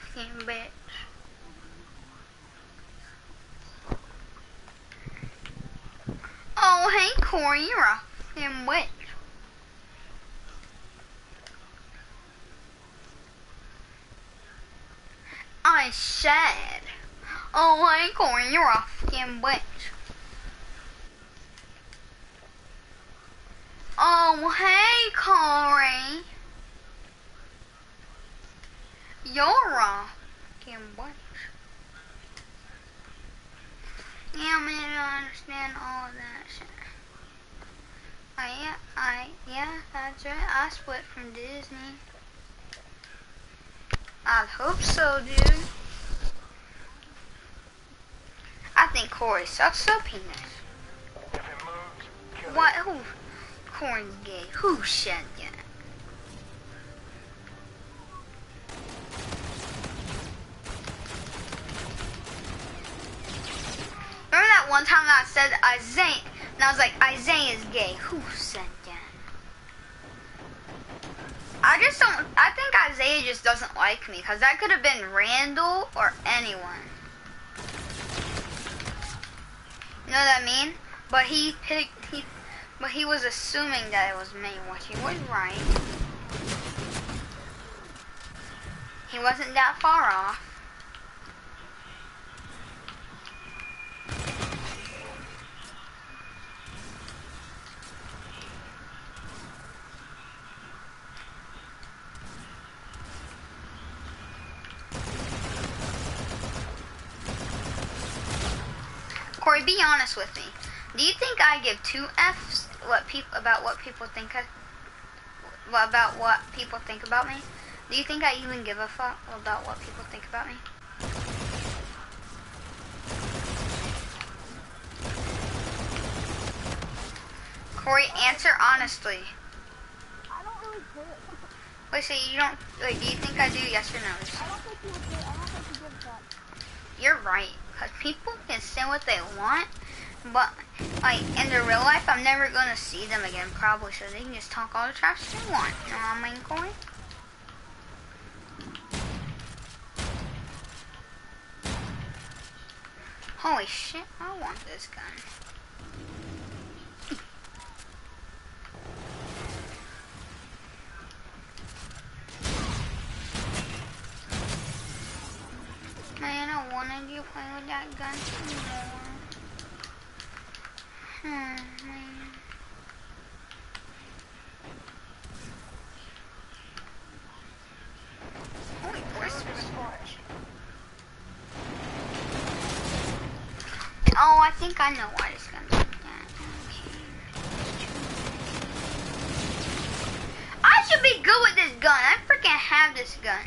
fucking bitch. Oh, hey Corey, you're a fucking witch. I said, oh, hey Corey, you're a fucking witch. Oh, hey Corey. You're a fucking witch. Yeah, I mean, I don't understand all of that shit. Yeah, that's right. I split from Disney. I hope so, dude. I think Corey sucks so penis. What? Who? Corey's gay. Who said that? Remember that one time that I said Isaiah, and I was like, Isaiah's gay. Who said that? I think Isaiah just doesn't like me, because that could have been Randall or anyone. You know what I mean? But but he was assuming that it was me, which he was right. He wasn't that far off. Corey, be honest with me. Do you think I give two F's about what people think about me? Do you think I even give a fuck about what people think about me? Corey, answer honestly. I don't really care. Wait, so you don't, like, do you think I do, yes or no? I don't think you would. I don't think you give a fuck. You're right, because people can say what they want, but, like, in their real life, I'm never going to see them again, probably, so they can just talk all the trash they want. You know what I mean, Corey? Holy shit, I want this gun. Man, I wanted you playing with that gun more. Man. Holy Christmas. Oh, I think I know why this gun's like that. Okay. I should be good with this gun. I freaking have this gun.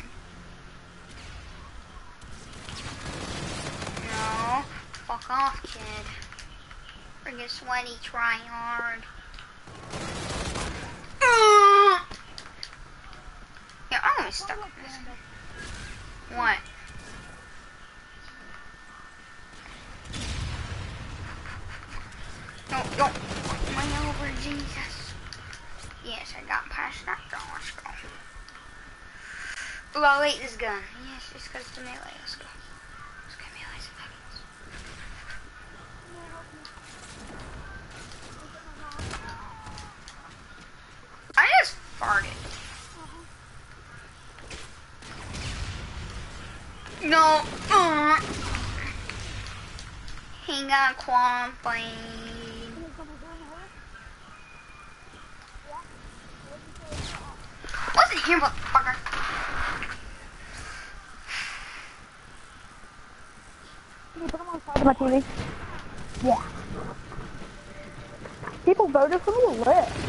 No. Fuck off, kid. Freaking sweaty, try hard. Yeah, I'm gonna be stuck on this. What? Don't fuck me over, Jesus. Yes, I got past that girl. Let's go. Ooh, I'll hate this gun. Yes, just because it's a melee. Let's go. Let's get melee seconds. I just farted. No. He got qualified. Wasn't here, motherfucker. Can you put them on the side of my TV? Yeah. People voted for me to live.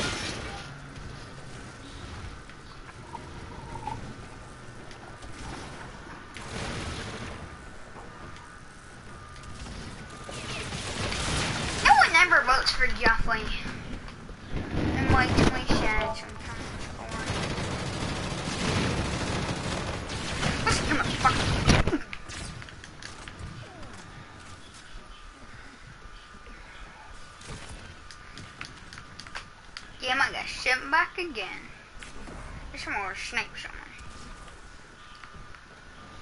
No one ever votes for Jeffrey. And like we said sometimes. Listen, you motherfucker. Damn, I got sent back again. There's some more snipes on me.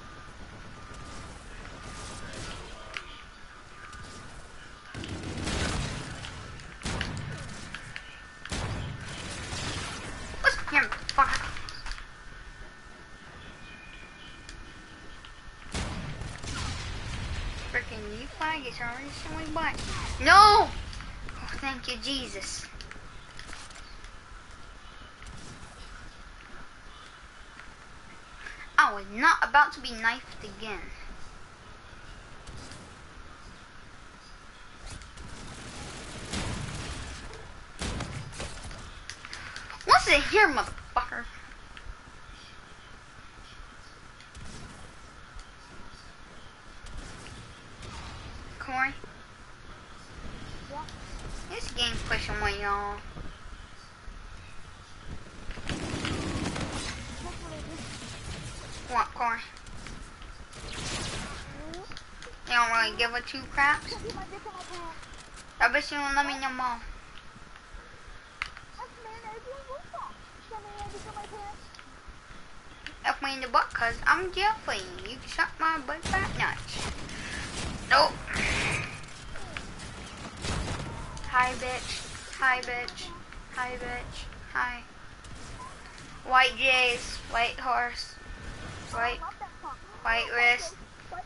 You faggots are already showing by. No! Oh, thank you, Jesus. I was not about to be knifed again. What's it here, motherfucker? Corey? Yeah. This game pushing way y'all. What, Corey? They don't really give a two craps? I bet you don't let me know more. Up me in the butt, cause I'm Jeffrey. You can suck my butt fat nuts. Nope. Hi, bitch. Hi, bitch. Hi, bitch. Hi. White Jays. White horse. White wrist.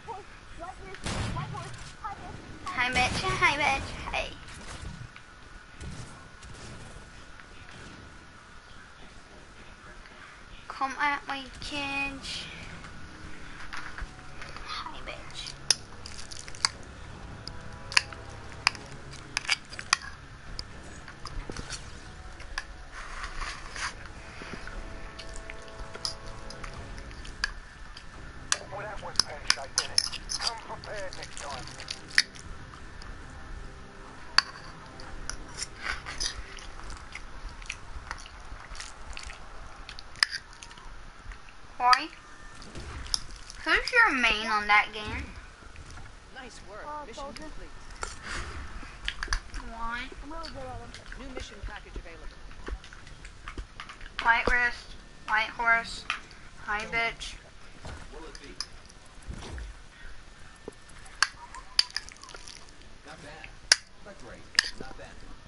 Hi, bitch. Hi, bitch. Hey. Come at my kids. Hi, bitch. Well, that was pear-shaped, didn't it? Come prepared next time. Corey? Who's your main on that game? Nice work. Mission soldier. complete. Why? I'm really good at them. New mission package available. White wrist. White horse. Hi, bitch. Will it be? Not bad. Not great. Not bad.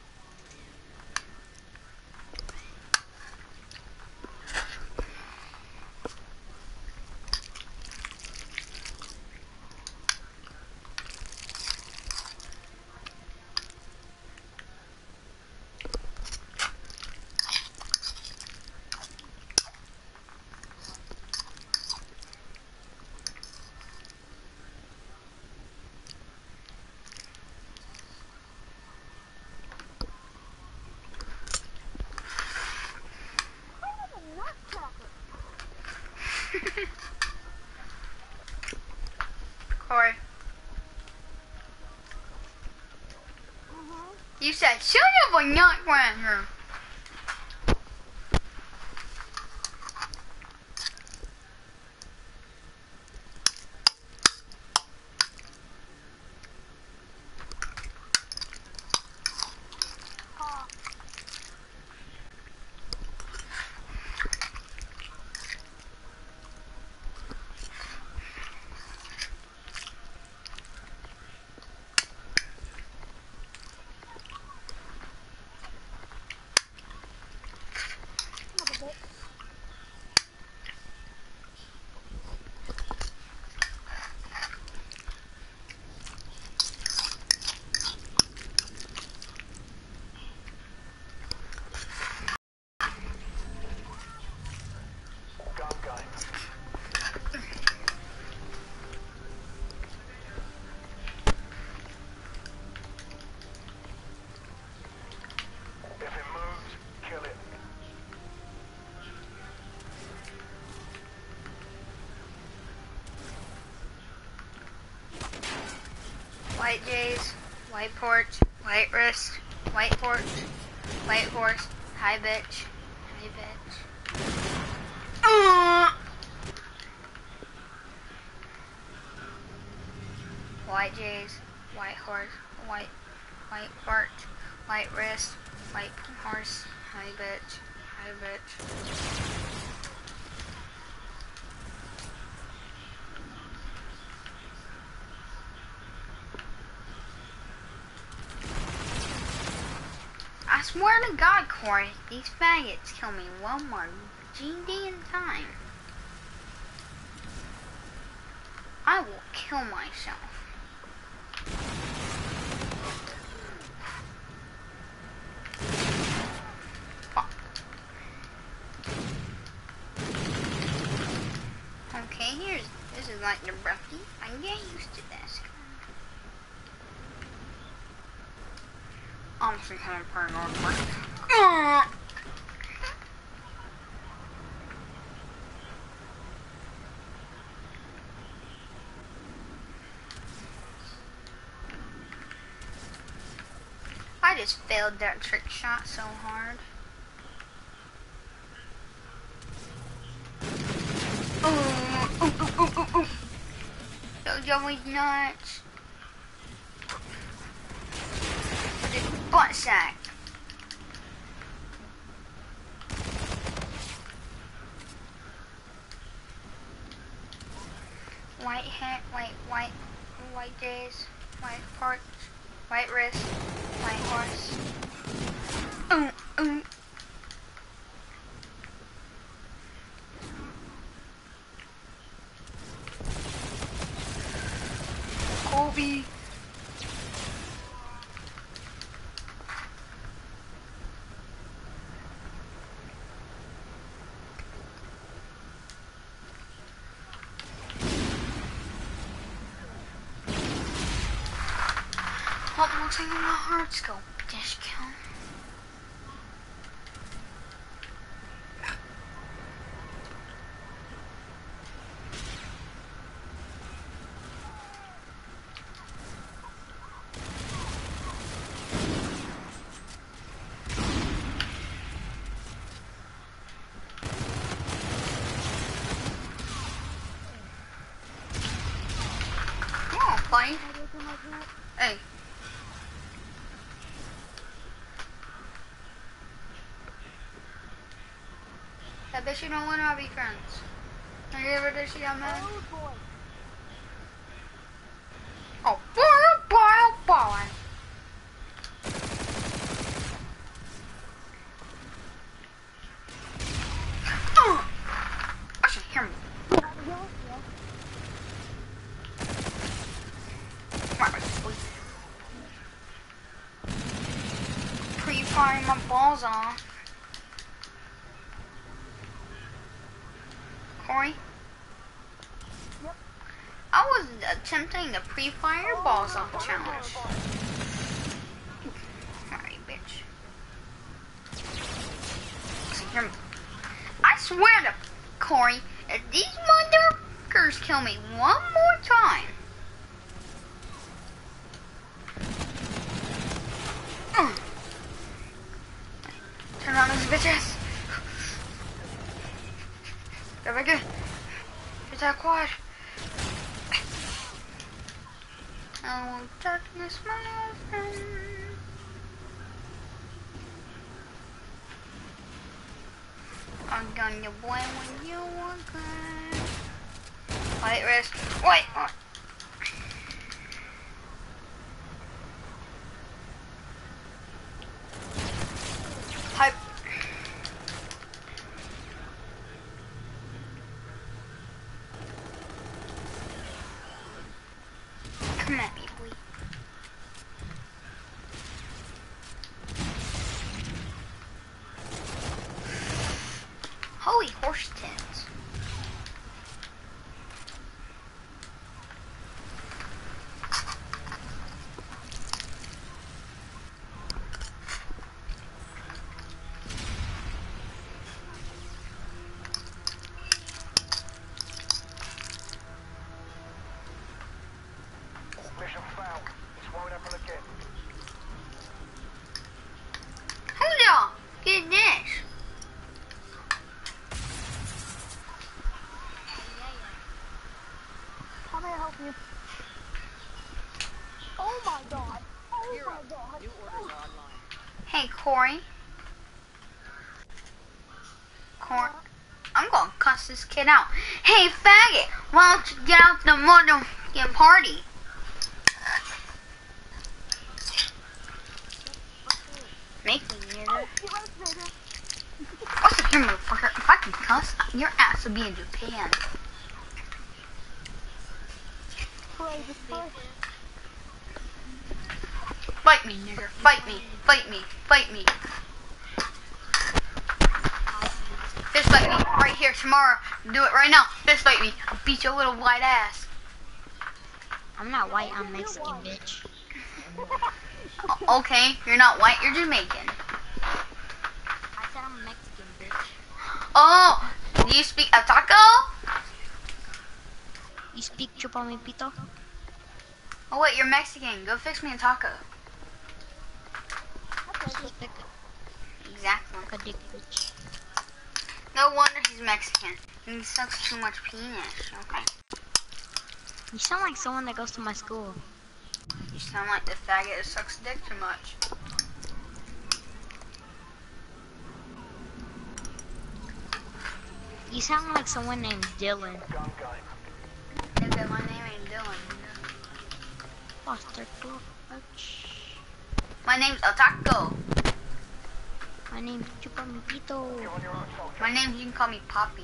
Corey. You said, son of a nutcracker. Gun game. If it moves, kill it. White Jays. White porch. White wrist. White porch. White horse. Hi, bitch. Hi, bitch. White Jays. White horse. White porch. White wrist. White horse. Hi, bitch. Hi, bitch. I swear to God, Corey, these faggots kill me one more GD time. I will kill myself. Okay, this is like the Brucky. I can get used to this. I'm just kind of paranoid. I just failed that trick shot so hard. So Joey's nuts. The butt sack. White hat, white days, white parts, white wrist, white horse. Kobe. What looks like a hard scope discount? Come on, buddy. Hey. I bet you don't want to be friends. Have you ever did she on that? Oh boy. I should hear me. Pre-firing my balls off. Corey? Yep. I was attempting the pre-fire balls off challenge. Alright, bitch. Listen, hear me. I swear to Corey, if these motherfuckers kill me one more time. Turn on those bitches. Go back in. Get that quad. I won't darkness my friend. I'm gonna boy when you were good. White wrist. Wait. Hype. Come at me, boy. Holy horse tits. Mission failed. This won't happen again. Hold on. Get this. How may I help you? Oh my god. Oh You're my up. god. New orders are online. Hey, Corey. Corey. I'm gonna cuss this kid out. Hey, faggot. Why don't you get out the motherfucking party? Make me, nigga. Get right, Vader. Also, here, motherfucker. If I can cuss, your ass will be in Japan. Play this first. Fight me, nigger. Fight me. Fight me. Fight me. Fist fight me. Right here, tomorrow. Do it right now. Fist fight me. beat your little white ass. I'm not white, I'm Mexican, bitch. Okay, you're not white, you're Jamaican. I said I'm Mexican, bitch. Oh, do you speak a taco? You speak chupa mi pito? Oh wait, you're Mexican. Go fix me a taco. Suck Exactly. a dick, bitch. No wonder he's Mexican. He sucks too much penis. Okay. You sound like someone that goes to my school. You sound like the faggot that sucks dick too much. You sound like someone named Dylan. Nigga, my name ain't Dylan. Foster bitch. My name's a taco. My name's chupa mi pito. My name, you can call me Poppy.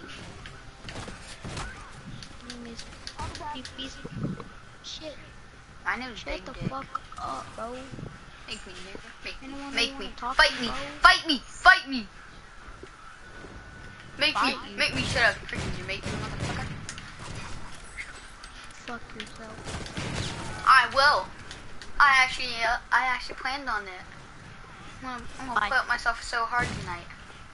My name is Pipis. Shit. My name's Shut Big the Dick. fuck up, bro. Make me, nigga. Make me. Anyone Make wanna me. talk Fight to me. bro? Fight me. Fight me. Make me. Fight you. Make me shut up, freaking Jamaican motherfucker. Fuck yourself. I will. I actually planned on it. I'm gonna Bye. put myself so hard tonight.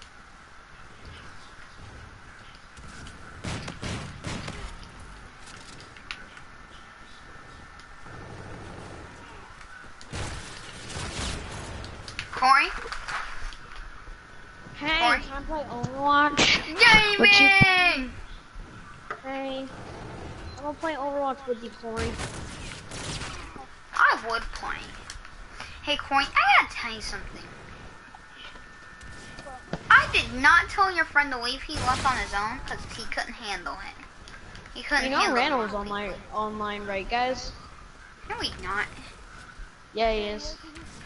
Corey? Hey, Corey? can I play Overwatch? Gaming! Hey, I'm gonna play Overwatch with you, Corey. I would play. Hey Corey, I gotta tell you something. I did not tell your friend to leave. He left on his own because he couldn't handle it. He couldn't You know handle Randall's it. online, right, guys? No, he's not. Yeah, he is.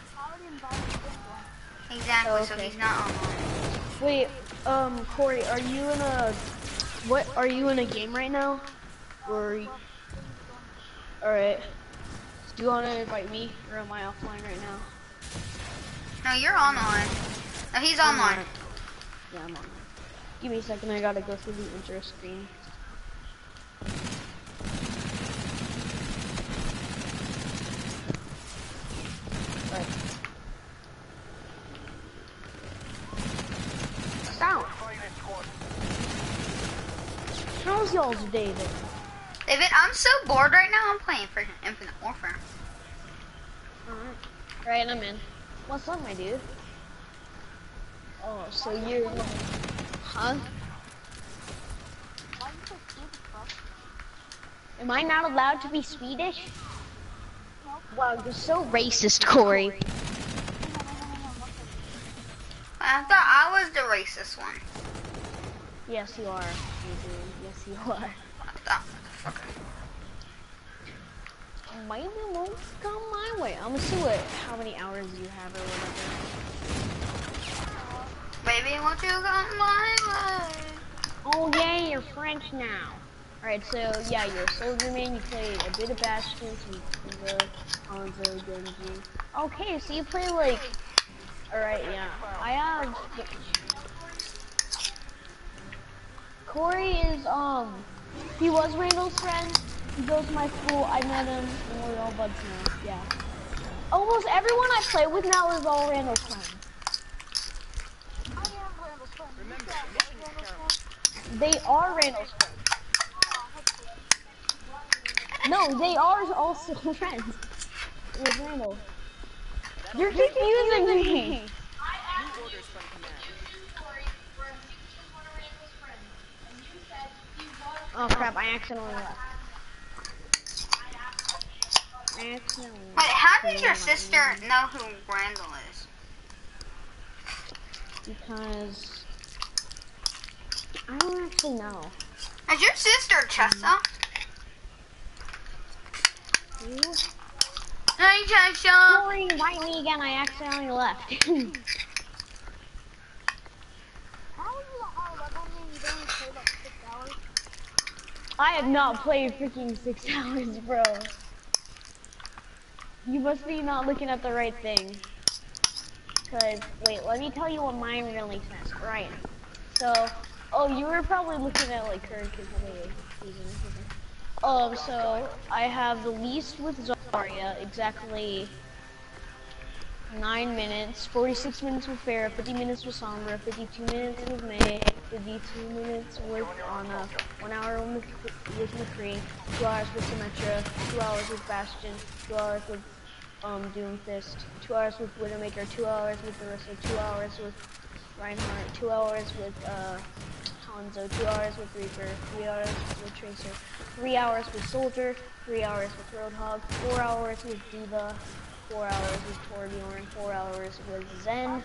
Exactly, Oh, so okay. he's not online. Wait, Corey, are you in a game right now? Or alright. Do you wanna invite me, or am I offline right now? No, you're online. No, he's online. Yeah, I'm online. Give me a second, I gotta go through the intro screen. Alright. Sound. How's y'all's day then? David, I'm so bored right now. I'm playing freaking Infinite Warfare. Alright, I'm in. What's up, my dude? Oh, so you're... Huh? Am I not allowed to be Swedish? Wow, you're so racist, Corey. I thought I was the racist one. Yes, you are. You do. Yes, you are. I thought, motherfucker. Maybe won't come my way. I'm gonna see how many hours you have or whatever. Baby, won't you come my way? Oh yeah, you're French now. Alright, so yeah, you're a soldier man, you play a bit of Bastion, some Hanzo, Genji. Okay, so you play like... Alright, yeah. I have... Corey is, he was Randall's friend. He goes to my school, I met him, and we're all buds now, yeah. Almost everyone I play with now is all Randall's friends. They are Randall's friends. No, they are also friends with Randall. You're confusing me. New orders from command. Oh crap, I accidentally left. Wait, how does your sister know who Randall is? Because I don't actually know. Is your sister Chessa? You? Hi, Chessa. Corey, invite me again. I accidentally left. I have not played freaking 6 hours, bro. You must be not looking at the right thing. Cause, wait, let me tell you what mine really says. Right. So, Oh, you were probably looking at like current season or something. So I have the least with Zarya, exactly 9 minutes, 46 minutes with Farah, 50 minutes with Sombra, 52 minutes with May, 52 minutes with Ana, 1 hour with McCree, 2 hours with Symmetra, 2 hours with Bastion, 2 hours with Doomfist, 2 hours with Widowmaker, 2 hours with Orisa, 2 hours with Reinhardt, 2 hours with Hanzo, 2 hours with Reaper, 3 hours with Tracer, 3 hours with Soldier, 3 hours with Roadhog, 4 hours with D.Va, 4 hours with Torbjorn, 4 hours with Zen.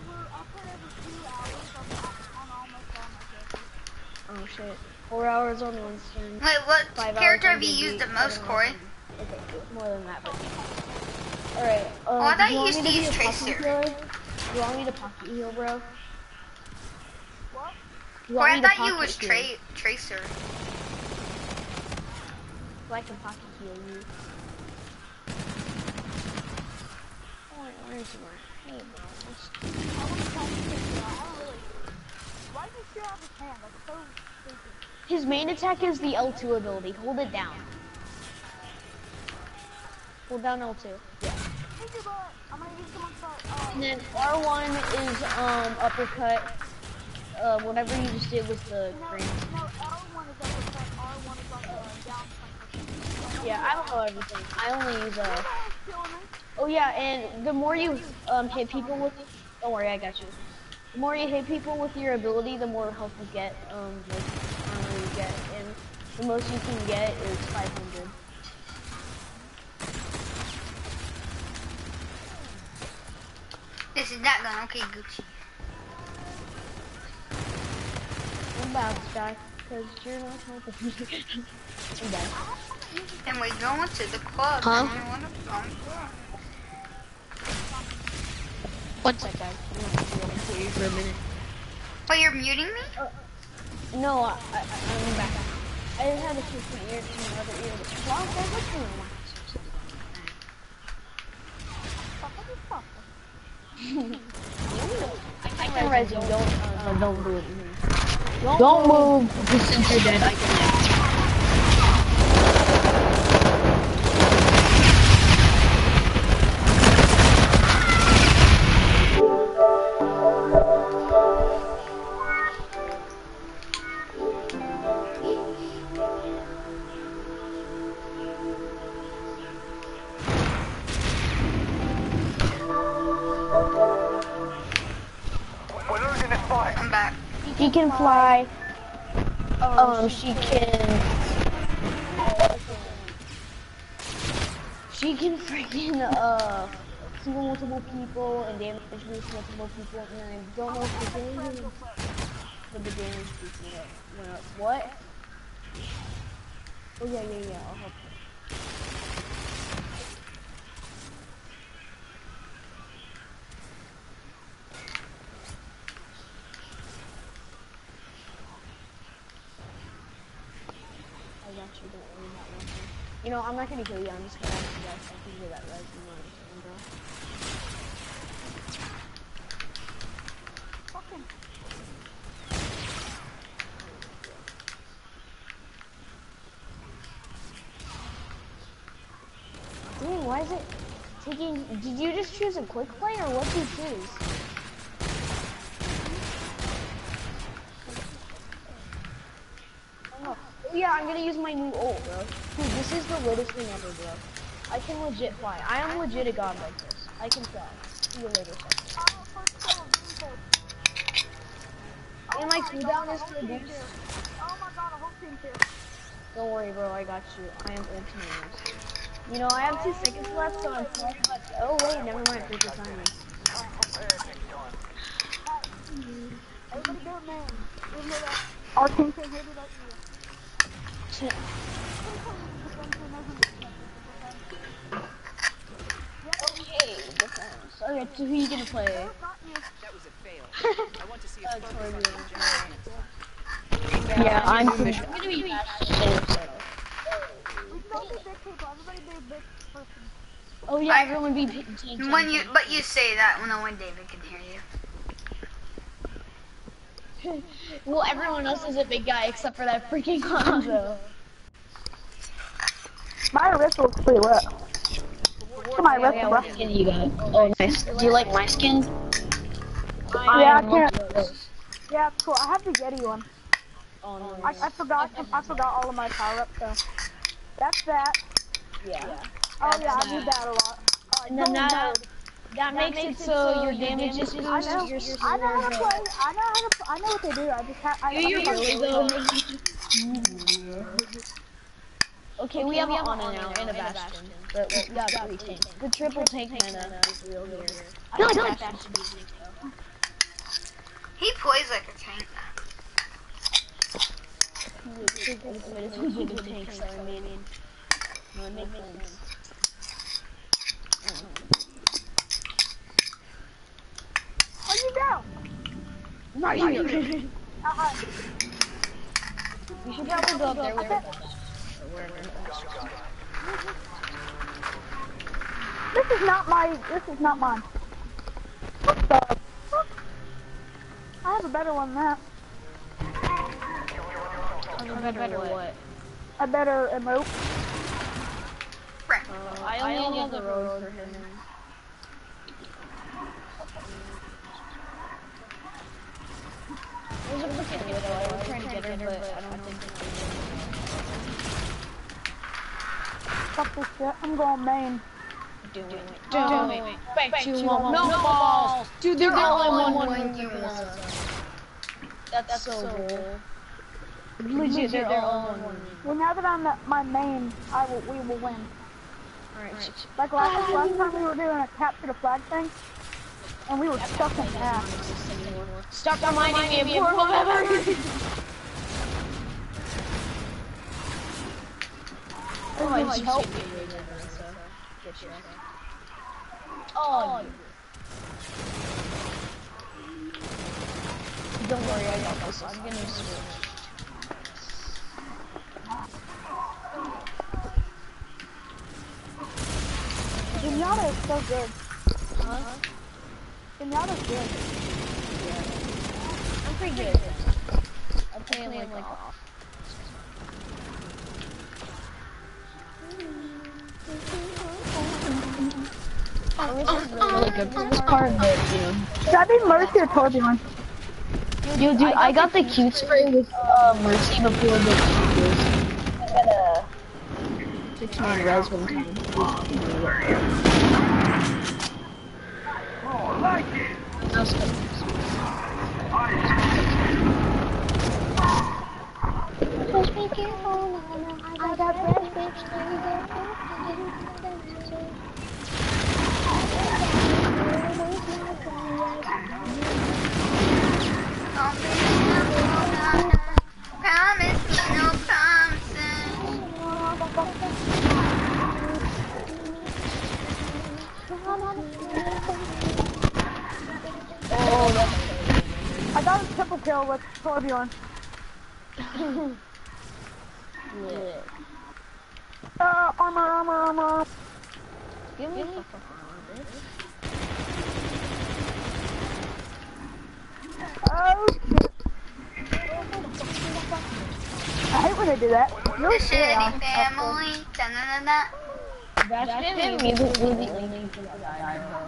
Oh shit. 4 hours on Winston. Wait, what 5 character hours have you on used the Genji, most, 7 Corey? hours on- Okay, more than that, but alright, Oh, I thought do you want used me to be use a pocket Tracer. healer? Do you want me to pocket heal, bro? What? You Corey, want I me to thought you pocket was heal? Tracer. So I can pocket heal you. Where's your... Hey, bro. Why does he still have his hand? That's so stupid. His main attack is the L2 ability. Hold it down. Hold down L2. Yeah. Think about, I'm gonna use someone's And then R1 is uppercut. Whatever you just did was the green. No, L1 is uppercut, R1 is like down punch. Yeah, I don't know everything. I only use Oh yeah, and the more you hit people with, don't worry, I got you. The more you hit people with your ability, the more health you get. Like armor you get, and the most you can get is 500. This is that gun. Okay, Gucci. I'm about to die, because you're not helping me. I'm dead. And we're going to the club. Huh? And we wanna go. 1 sec, guys. I'm gonna be able to hear you for a minute. Wait, you're muting me? No, I'm back. I just had to switch my ear to my other ear. Wow, guys, what's going on? I can res you, don't do it. Don't move, because since you're dead, I can We're losing this fight. I'm back. She can fly. She can. She can freaking single multiple people and damage boost multiple people. And I don't know if the game, but the damage boost went up. What? Oh yeah. I'll help you. I got you, don't worry about nothing. You know, I'm not gonna kill you, I'm just gonna ask you guys something to that res, you know what I'm saying, bro? Fucking. Dang, why is it taking... Did you just choose a quick play, or what did you choose? Oh, yeah, I'm gonna use my new ult, bro. Dude, this is the latest thing ever, bro. I can legit fly. I am legit a god like this. I can fly. See you later, son. And my cooldown is reduced. Oh my god, a whole team kill. Don't worry, bro, I got you. I am ultimate. You know, I have 2 seconds left, so I'm fine, but... Oh, wait, never mind. Perfect timing. Come prepared next time. Everybody go, man. Our team can hit it at you. Okay, defense. Okay, so who you gonna play? That was a fail. I want to see a focus on the general. Yeah, I'm gonna gonna be We can all be big people. Everybody be a big person. Oh yeah, everyone be But you say that when David can hear you. Well, everyone else is a big guy except for that freaking Hanzo. My wrist looks pretty lit. Look at my wrist, bro. What skin you got? Oh, nice. Do you like my skin? Yeah, I can't. Yeah, it's cool. I have the Yeti one. Oh, no. I forgot all of my power-ups, so. That's that. Yeah. Oh yeah, I do that a lot. And then that makes it so your damage is boosted. I know. I know how to play. I know what they do. I just have. Okay, we have an Ana now and a Bastion, but we got 3 tanks. The triple tank mana is real here. I feel like Bastion should be tank though. He plays like a tank. He's a tank, so I mean, no, it makes sense. Oh, you down? Not you. You should probably go up there with us. This is not mine. What the? I have a better one than that. A better what? A better emote. Right. I only have the road for him. There's a freaking widow. I was trying to get her, but I don't think Fuck this shit. I'm going main. do it. Back to one. No balls. Dude, they're all in one. That's so cool. Legit, they're all in one. Well, now that I'm at my main, we will win. Alright. Like last time we were doing a capture the flag thing, and we were stuck in half. Stop reminding me of poor memories. Oh, I just help. Oh. Don't worry, I got this. I'm gonna switch. Zenyatta is so good. Huh? Zenyatta's good. I'm pretty good at this. I'm playing like off. Really good for this card, but Should I be Mercy or Torbjorn? dude, I got the cute spray with Mercy before the Cubes. I got a 6-man res one time. That's good. Just be careful, I got red bitch. Promise me no promises. I got a triple kill with Torbjorn. Armor. Give me Oh, shit. I hate when they do that. Really The shit. shitty family. Da-na-na-na. Bastion immediately the only thing that died, bro.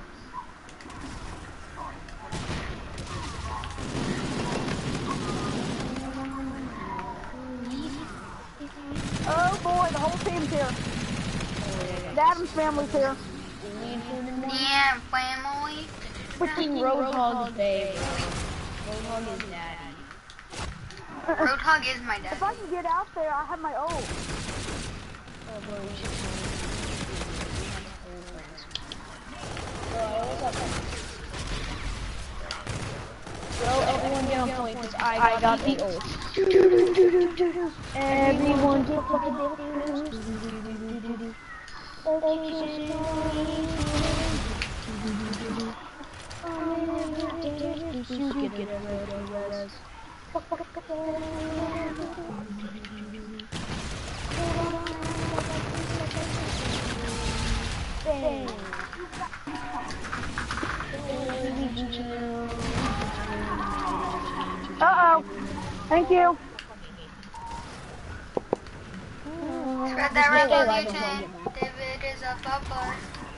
Oh boy, the whole team's here. The Adams family's here. Yeah, family. Freaking Roadhog babe. Roadhog is daddy. Roadhog is my dad. If I can get out there, I have my ult. Oh, bro, we should Bro, everyone get on point, because I got the ult. Everyone get fucking Uh-oh. Thank you. Spread that revolution. David is a papa.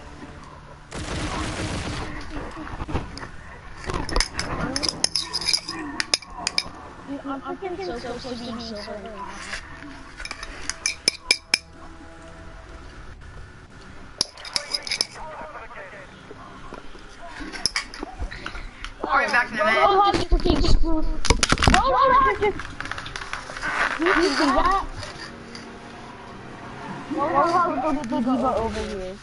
I'm freaking so close to being silver. Alright, back in a minute. Roadhog is freaking screwed. Roadhog just... You see that? Roadhog go to Diva over here.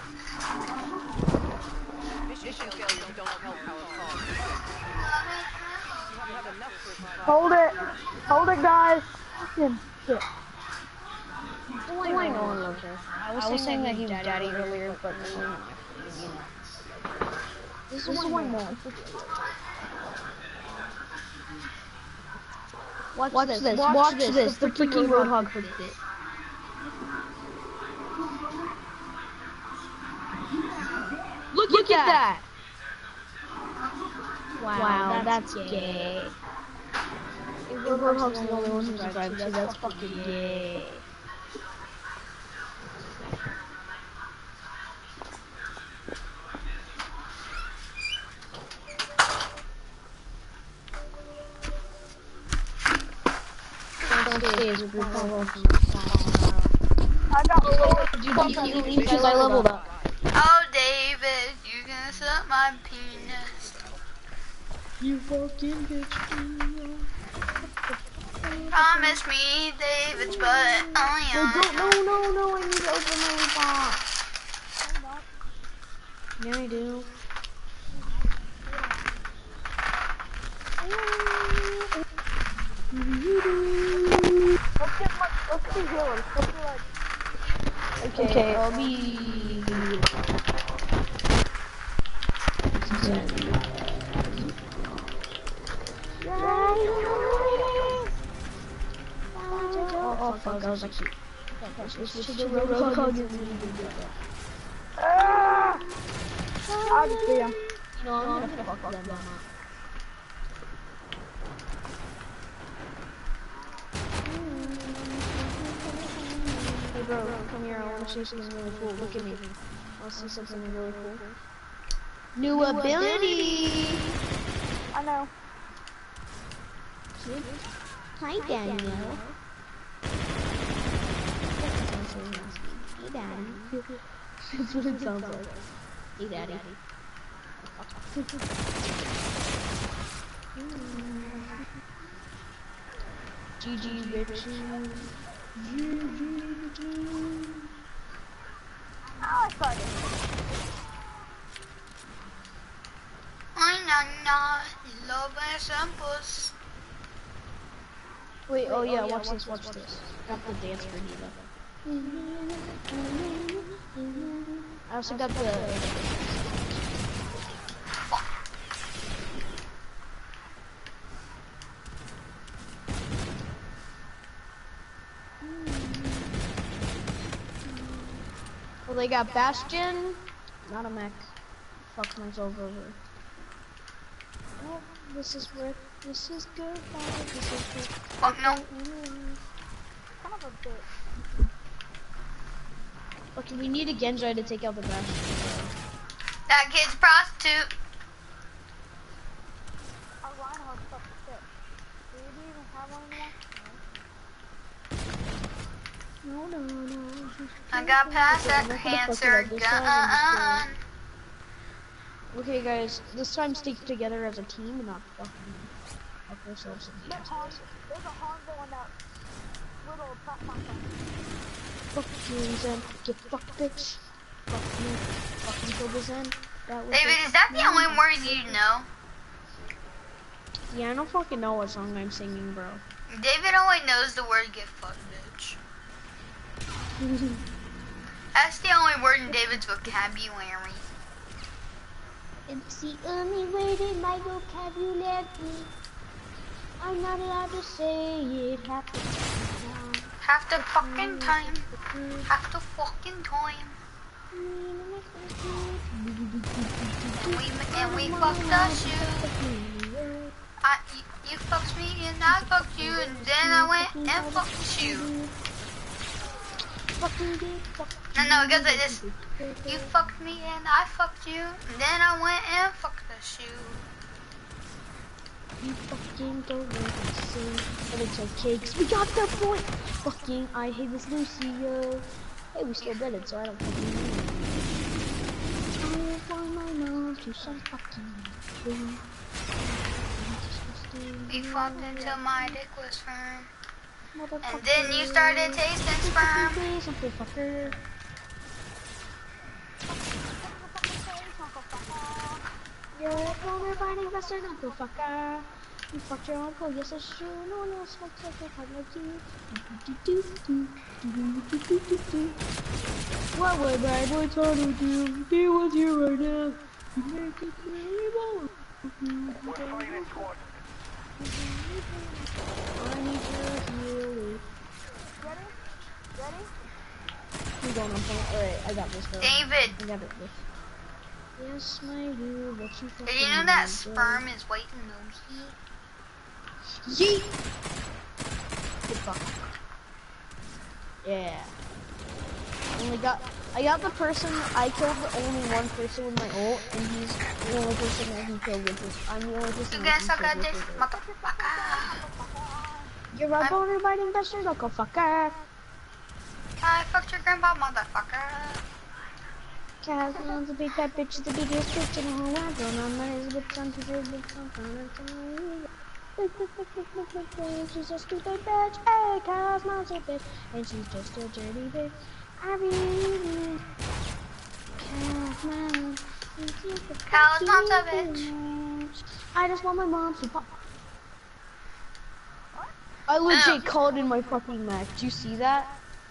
Mission failures don't help our cause. You haven't had enough for my Hold it. Hold it, guys. Fucking shit. Oh, I know one loves her. I was saying that he was daddy earlier, but this is one more. Watch this. Watch this. The freaking Roadhog for this. Look at that. Wow, that's gay. If Roadhog's the only one who survived, so that's fucking gay. Downstairs with your phone. I got Because I leveled up. Oh, David, you gonna suck my penis. You fucking bitch. Promise me David's butt. Oh, yeah. No, I need to open my box. Yeah, I do. Let's do healers. Let's do like... Okay, I'll be... Oh, fuck, I was actually... I'll just see him. No, I'm gonna fuck them up. Hey bro, come here, I wanna see something really cool. Look at me. I'll see something really cool. New ability! I know. Hi Daniel. Hey Daddy. That's what it sounds like. Hey Daddy. GG bitches. I started. Love and samples. Wait, oh yeah, watch this. Got the dance for Neva. I also got the... Well, they got Bastion, not a mech. Fuck myself over. Oh, this is good. This is good. Fuck no. Son of a bitch. Okay, we need a Genji to take out the Bastion. That kid's a prostitute. Our Reinhardt's stuff is sick. Do you even have one anymore? No. I got past that cancer gun. Okay, guys, this time stick together as a team and not fuck ourselves in the ass. There's a horn going out. Little platform. Fuck you, Zen. Get fucked, bitch. Fuck you. Fucking kill the Zen. David, is that the only word you know? Yeah, I don't fucking know what song I'm singing, bro. David only knows the word get fucked, bitch. That's the only word in David's vocabulary. It's the only word in my vocabulary. I'm not allowed to say it half the time. Half the fucking time. Half the fucking time. And we fucked the shoe. You fucked me and I fucked you and then I went and fucked you. No, it goes like this. You fucked me and I fucked you and then I went and fucked the shoe. You fucking don't know what to say, but it's okay, 'cause we got the point. Fucking, I hate this Lucio. Hey, we still did it, so I don't fucking know. I want my mom to some fucking thing. You fucked until my dick was firm. And then you started tasting sperm. Motherfucker. You're a boner fighting bastard, motherfucker. You fucked your uncle, yes that's true. No one else fucks like a heart like you. What would my boy Tony do if he was here right now? You make it very well. We're fighting squad. I need your healing. Ready? I'm going on point. Alright, I got this girl. David, I got it. Yes, my dude, what you fucking did you know that sperm is white and nosy? Yeet! Good fuck. Yeah. I got the person, I killed only one person with my ult, and he's the only person that he killed with this. I'm the only person You that guys he suck killed at with this, this. motherfucker. You're a boner biting bastard, motherfucker. I fucked your grandpa, motherfucker. Cat sounds a big fat bitch, the biggest bitch in the whole world. Don't know is a bit son, she's a bit son, she's a stupid bitch, hey, Kyle's mom's a bitch, and she's just a dirty bitch. I really need Kyle's mom. Kyle's mom's a bitch. I just want my mom to pop. I legit called in my fucking Mac. Do you see that?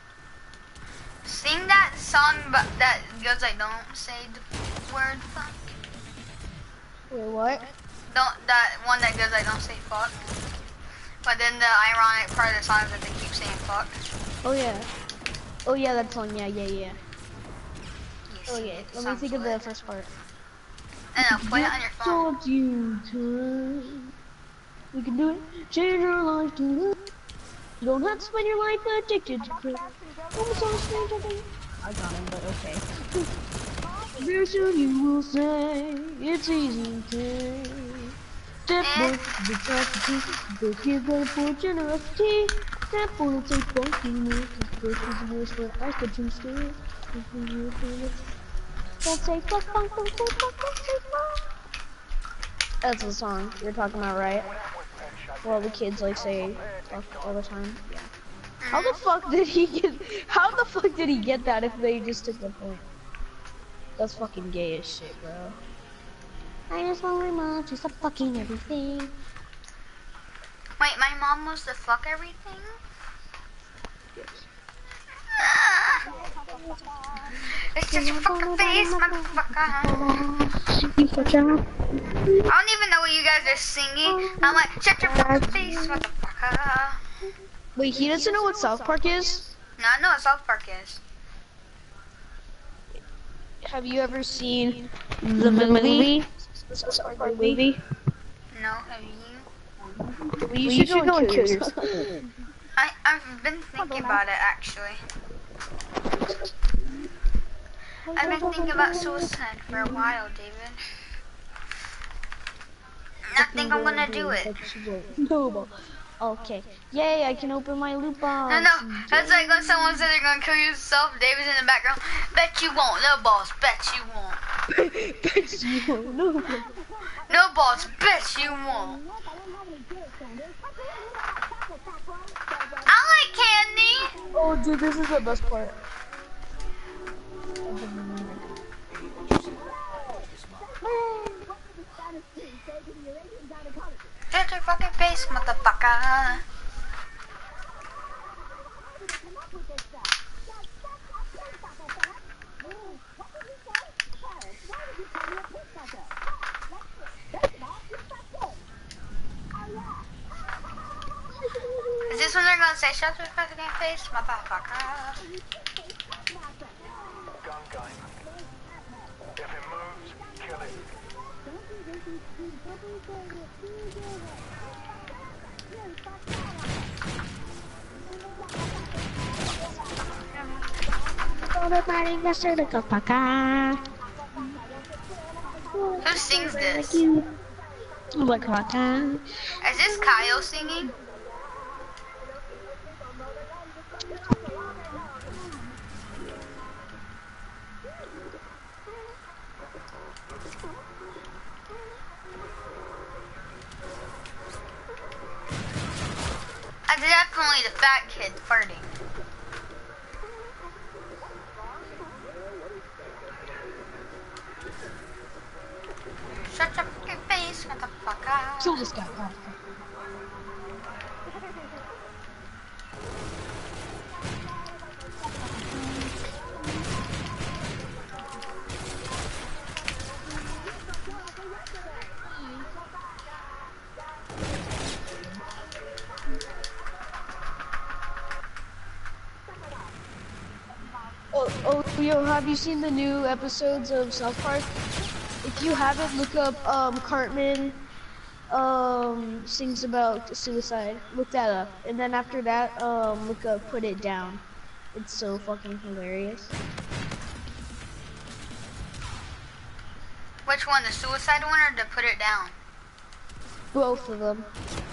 Sing that song but that goes like don't say the word fuck. Wait, what? Don't that one that goes like don't say fuck. But then the ironic part of the song is that they keep saying fuck. Oh yeah. Oh yeah, that song. Yeah. You Oh sing yeah. it, Let me sounds think of lit. the first part. And I'll put it on your phone. Told you to. We can do it. Change your life to live. You don't have to spend your life addicted to crap. Almost all strange, I think. I got him, but okay. Very soon you will say it's easy to step up to the top. Go give them for generosity. Step for the take funkiness. First is the worst, but I could choose to. Don't say fuck, fuck, don't say fuck, don't say fuck. That's the song you're talking about, right? Well, the kids like say fuck all the time. Yeah. How the fuck did he get that if they just took the point? That's fucking gay as shit, bro. I just want my mom to stop fucking everything. Wait, my mom wants to fuck everything? Yes. It's just your fucking face, motherfucker. I don't even know what you guys are singing. I'm like, shut your fucking face, motherfucker. Wait, he doesn't know what South Park is? No, I know what South Park is. Have you ever seen the movie? South Park movie? No, have you? Well, you should go and kill yourself. I've been thinking about it actually. I've been thinking about suicide for a while, David. I think I'm gonna do it. No, okay. Yay, I can open my loot box. No, that's like when someone said they're gonna kill yourself. David's in the background. Bet you won't. No balls. Bet you won't. Bet you won't. No. No balls. Bet you won't. I like candy. Oh, dude, this is the best part. Shut your fucking face, motherfucker. Is this when they're gonna say shut your fucking face, motherfucker? Gun game. If it moves, kill it. Who sings this? Is this Kyle singing? That's definitely the fat kid farting. Shut your fucking face, motherfucker. Kill this guy. Oh, yo, have you seen the new episodes of South Park? If you haven't, look up, Cartman, sings about suicide. Look that up. And then after that, look up Put It Down. It's so fucking hilarious. Which one, the suicide one or to put it down? Both of them.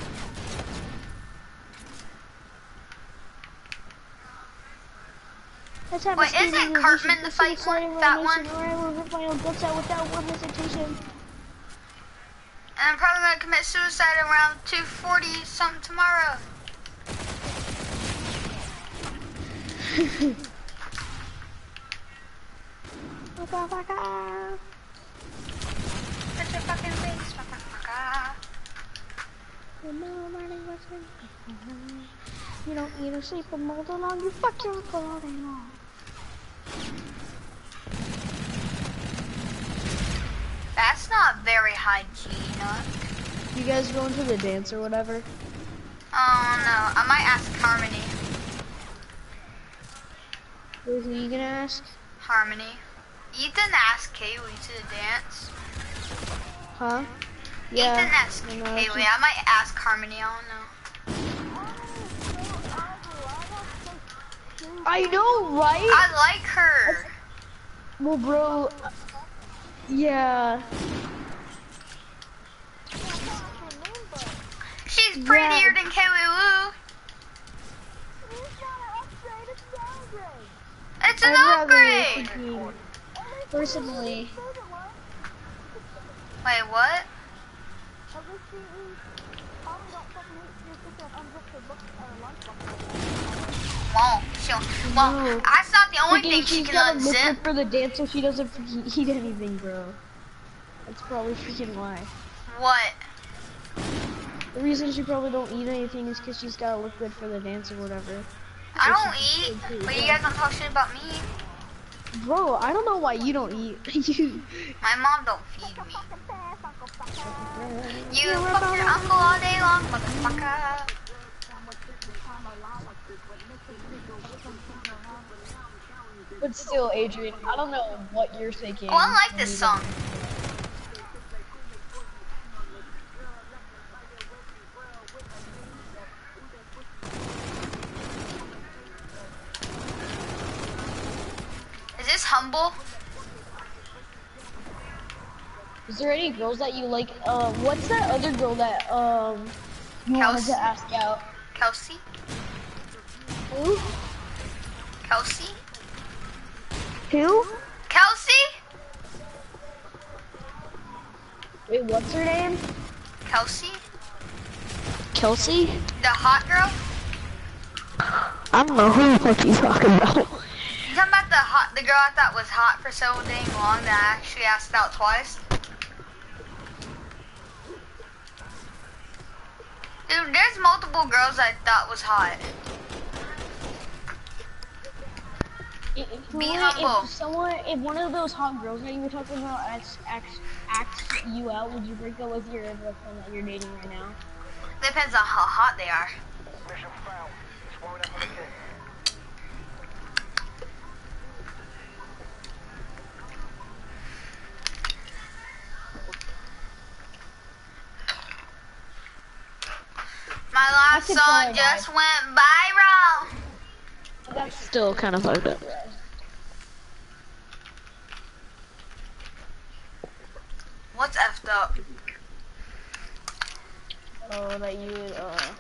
Wait, isn't Cartman the fight one? That one? Without one hesitation. And I'm probably gonna commit suicide around 2:40 something tomorrow. Such a fucking face, motherfucker. You don't need to sleep from all day long, you fuck your uncle all day long. That's not very hygienic. You guys going to the dance or whatever? Oh no, I might ask Harmony. Who are you gonna ask? Harmony. Ethan asked Kaylee to the dance. Huh? Yeah. Ethan asked Kaylee. I might ask Harmony, I don't know. I know, right? I like her. Well, bro, yeah. She's prettier than Kaylee Lou. It's an upgrade. Personally. Wait, what? Well, No. that's not the only thing she She's can gotta look unzip. good for the dance so she doesn't freaking eat anything, bro. That's probably freaking why. What? The reason she probably don't eat anything is because she's gotta look good for the dance or whatever. I don't eat, but you guys don't talk shit about me. Bro, I don't know why you don't eat. You. My mom don't feed me. You fuck your uncle all day long, motherfucker. But still, Adrian, I don't know what you're thinking. Oh, I like this song. Is this Humble? Is there any girls that you like? What's that other girl that you wanted to ask out? Kelsey? Who? Kelsey? Who? Kelsey? Wait, what's her name? Kelsey? Kelsey? The hot girl? I don't know who the fuck you talking about. You talking about the girl I thought was hot for so dang long that I actually asked out twice? Dude, there's multiple girls I thought was hot. Be humble. If one of those hot girls that you were talking about asks you out, would you break up with your girlfriend that you're dating right now? Depends on how hot they are. Mission failed. This won't happen again. My could song try just went viral. That's still kind of fucked up. What's effed up? Oh, that you would,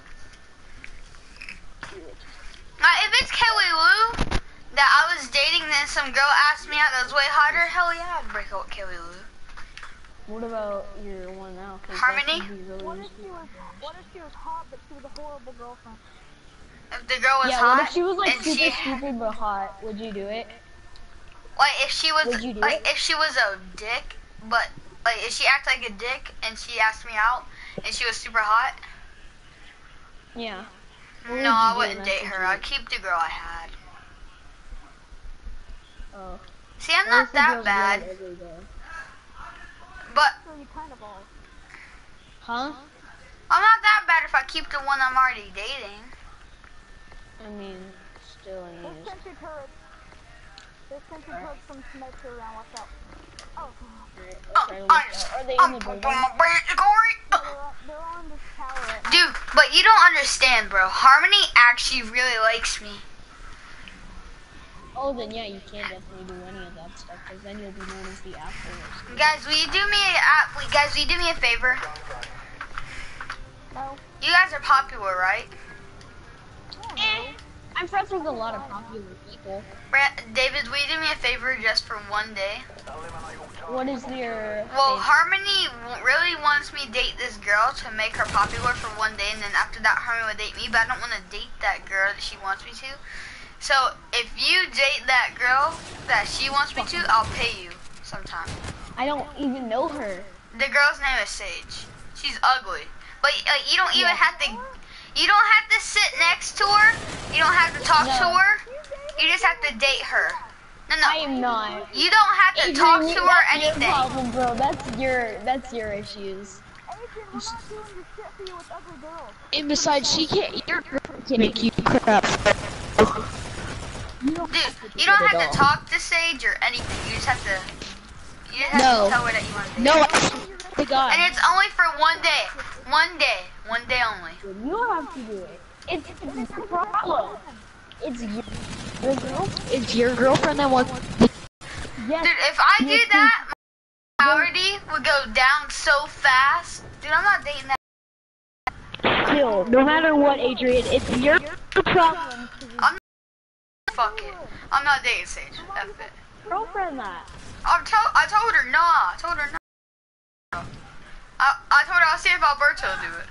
If it's Kelly Lou that I was dating, then some girl asked me out that was way hotter, hell yeah, I'd break up with Kelly Lou. What about your one now? 'Cause that Harmony? could be really What if useful. she was hot, but she was a horrible girlfriend? If the girl was Yeah, hot, what if she was like and super she, stupid but hot? Would you do it? like if she was, Would you do like it? if she was a dick, but like if she acted like a dick and she asked me out and she was super hot, Yeah. What would no, I you do wouldn't in that date her. I'd keep the girl I had. Oh. See, I'm What not if the that girl's bad, really ugly, though? but So you kind of are. Huh? I'm not that bad if I keep the one I'm already dating. I mean, still, I This mean, sentry turret. This sentry turret's from Sniper around. Watch out. Oh, Are they in the building? they're on this tower right now. Dude, but you don't understand, bro. Harmony actually really likes me. Oh, then yeah, you can definitely do any of that stuff, because then you'll be known as the afterwards. Guys, will you do me a favor? No. You guys are popular, right? I'm friends with a lot of popular people. David, will you do me a favor just for one day? What is your... Well, favorite? Harmony really wants me to date this girl to make her popular for one day, and then after that, Harmony would date me, but I don't want to date that girl that she wants me to. So, if you date that girl that she wants me to, I'll pay you sometime. I don't even know her. The girl's name is Sage. She's ugly, but you don't even Yeah. have to. You don't have to sit next to her. You don't have to talk to No. her. You just have to date her. No, I no. am not. You don't have to talk to her That's anything. your problem, bro. That's your issues. Adrian, we're not doing this shit for you with ugly girls. And besides, she can't. Your girl can make you crap. Dude, you don't have to talk to Sage or anything. You just have to. You just have No. to tell her that you want to date. No, her. the God. And it's only for one day. One day. One day only. You don't have to do it. It's a problem. It's your girl. It's your girlfriend that wants. Yes. Dude, if I do that, my priority would go down so fast. Dude, I'm not dating that. Still, no matter what, Adrian, it's your problem. Fuck it. I'm not dating Sage. F it. Girlfriend that. I told her no. I told her no. I told her I'll see if Alberto will do it.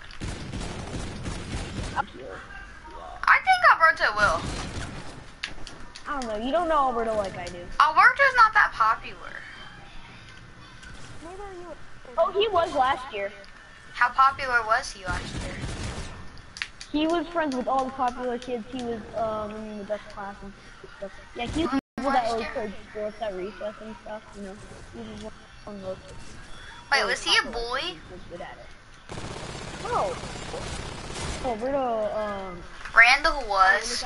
I think Alberto will. I don't know. You don't know Alberto like I do. Alberto's not that popular. Neither are you. Oh, he was last year. How popular was he last year? He was friends with all the popular kids. He was in the best class and stuff. Yeah, he was people that always played sports at recess and stuff. You know, he was one of those. Wait, was he a bully? He was good at it. No. Alberto, Randall was.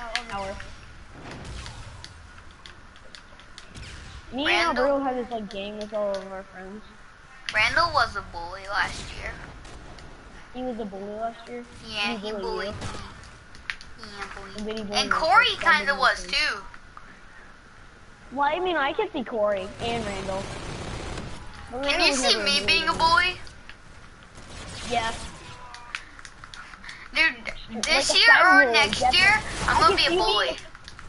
Me and Randall? Alberto had this like gang with all of our friends. Randall was a bully last year. He was a bully last year. Yeah, he bullied bullied you. me. Yeah, And then he bullied. bullied And me. Corey That kind of didn't was happen. too. Well, I mean, I could see Corey and Randall. But Can Randall you was see never me bullied being a me. bully? Yeah. Dude, this Like a year or 5-year-old, next definitely. year, I'm gonna I be can a see bully. me-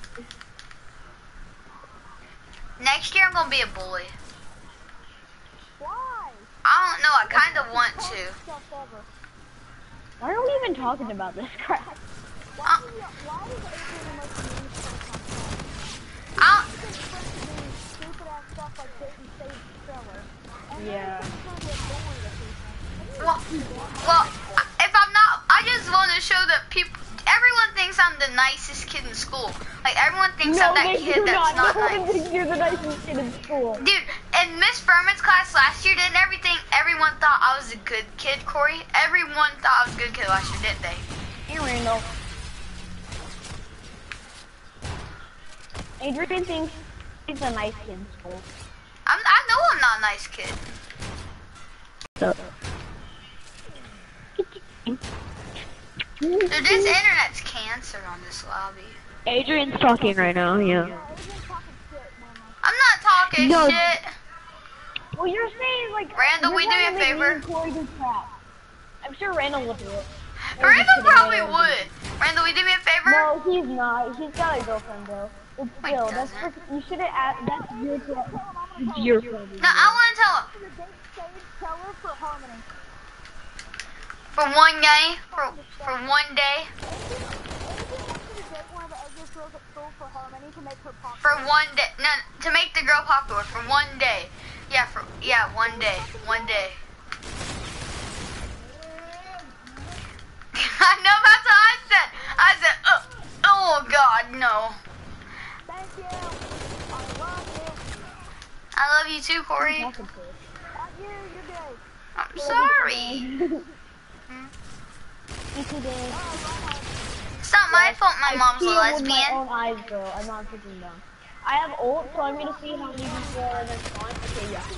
Next year, I'm gonna be a bully. Why? I don't know, I kind of want to. Yourself ever. Why are we even talking about this crap? Uh, Why does Adrian like to use stuff I on friends doing stupid ass stuff like dating Sage Stellar? And Yeah. then he's trying to get bullied at people. well, if I'm not, I just want to show that people, everyone thinks I'm the nicest kid in school. Like, everyone thinks I'm that they kid do that's not No one nice. thinks you're the nicest kid in school. Dude, in Miss Furman's class last year, didn't everyone thought I was a good kid, Corey? Everyone thought I was a good kid last year, didn't they? Hey, Randall. Adrian thinks he's a nice kid in school. I know I'm not a nice kid. Dude, this internet's cancer on this lobby. Adrian's talking right now, yeah. I'm not talking No. shit. Well, you're saying, like... Randall, you're will you do me trying a to make favor? me and Corey do crap. I'm sure Randall will do it. Randall probably would. Randall, will you do me a favor? No, he's not. He's got a girlfriend, though. But He still, that's doesn't. you should have asked... That's your problem. It's your problem. No, I want to tell him. The date stage teller for Harmony. For one day. For one day. One of the ugliest girls at school for Harmony to make her popular. For one day. No, to make the girl popular. For one day. Yeah, one day. One day. I know that's what I said. I said, oh God, no. Thank you. I love you. I love you too, Corey. Not you, you're gay. I'm sorry. It's not my fault my mom's a I see it with my lesbian. own eyes, girl. I'm not freaking dumb. I have ult, so I'm gonna see how many people are in this spawn. Okay, yeah.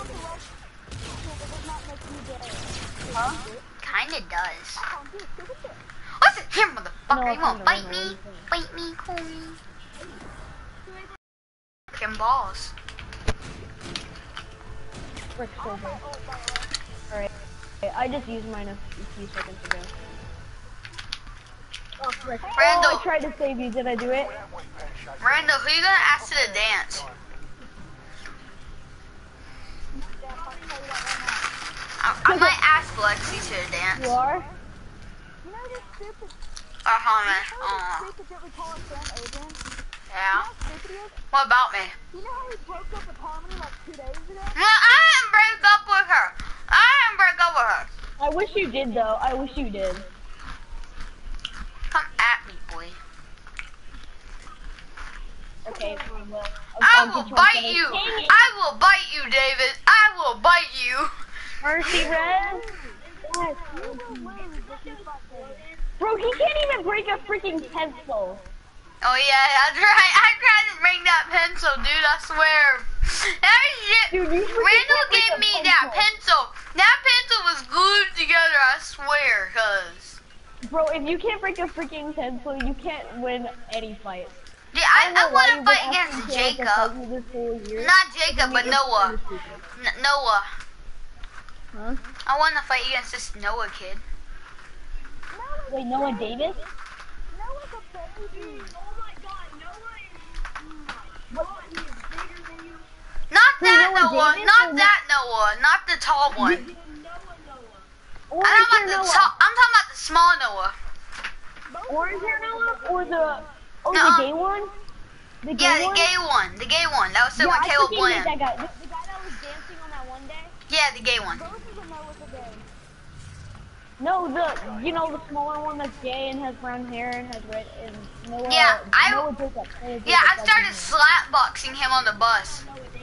Huh? Kinda does. What's it here, motherfucker? No, You won't I bite don't me? know. Bite me, Corey. Fucking balls. Frick silver. Alright. I just used mine a few seconds ago. Oh, frick. Randall. Oh, I tried to save you. Did I do it? Randall, who you gonna ask to the dance? I might ask Lexi to the dance. You are? You know this stupid, Man. stupid that we call his friend Adrian? Yeah. How stupid he is? What about me? You know how he broke up with Harmony like 2 days ago? No, I didn't break up with her. I didn't break up with her. I wish you did, though. I wish you did. Come at me, boy. Okay, fine, well. I I'll will get bite on you. Dang it. I will bite you, David. I will bite you. Mercy, Red. Yes. Bro, he can't even break a freaking pencil. Oh yeah, that's right. I tried to bring that pencil, dude. I swear. That shit. Dude, you freaking Randall can't break gave a me that pencil. pencil. That pencil was glued together. I swear, cause. Bro, if you can't break a freaking pencil, you can't win any fight. Yeah, I want to fight Jacob. against Jacob. Not Jacob, but Noah. Noah. Huh? I want to fight against this Noah kid. Wait, Noah Davis? Noah's a baby. Not that Noah Noah. Davis Not or that Noah. Not the tall one. Orange I'm hair talking about the Noah? tall. I'm talking about the small Noah. Orange hair Noah? Or the... Oh, Nuh-uh. the gay one? The gay Yeah, the one? gay one. The gay one. That was still Yeah, with I Caleb freaking hate Bland. that guy. The guy that was dancing on that one day? Yeah, the gay one. Both of them Noah's a gay. No, you know, the smaller one that's gay and has brown hair and has red and Noah. Yeah, Noah Jacob. Yeah, I started slapboxing him on the bus.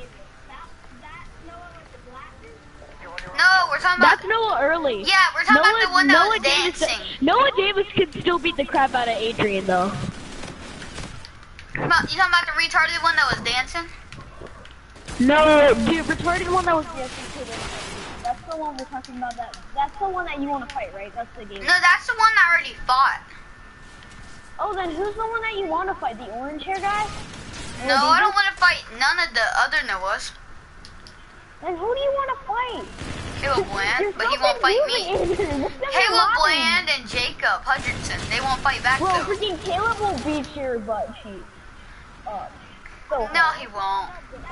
No, we're talking about. That's Noah Early. Yeah, we're talking about the one that was dancing. Noah Davis could still beat the crap out of Adrian, though. You talking about the retarded one that was dancing? No, the retarded one that was dancing to the... That's the one we're talking about. That's the one that you want to fight, right? That's the game. No, that's the one that already fought. Oh, then who's the one that you want to fight? The orange hair guy? No, I don't want to fight none of the other Noahs. Then who do you want to fight? Caleb Bland, but he won't fight me. Caleb Bland and Jacob Hutchinson, they won't fight back Bro, though. freaking Caleb will beat your butt cheek. So No, he won't.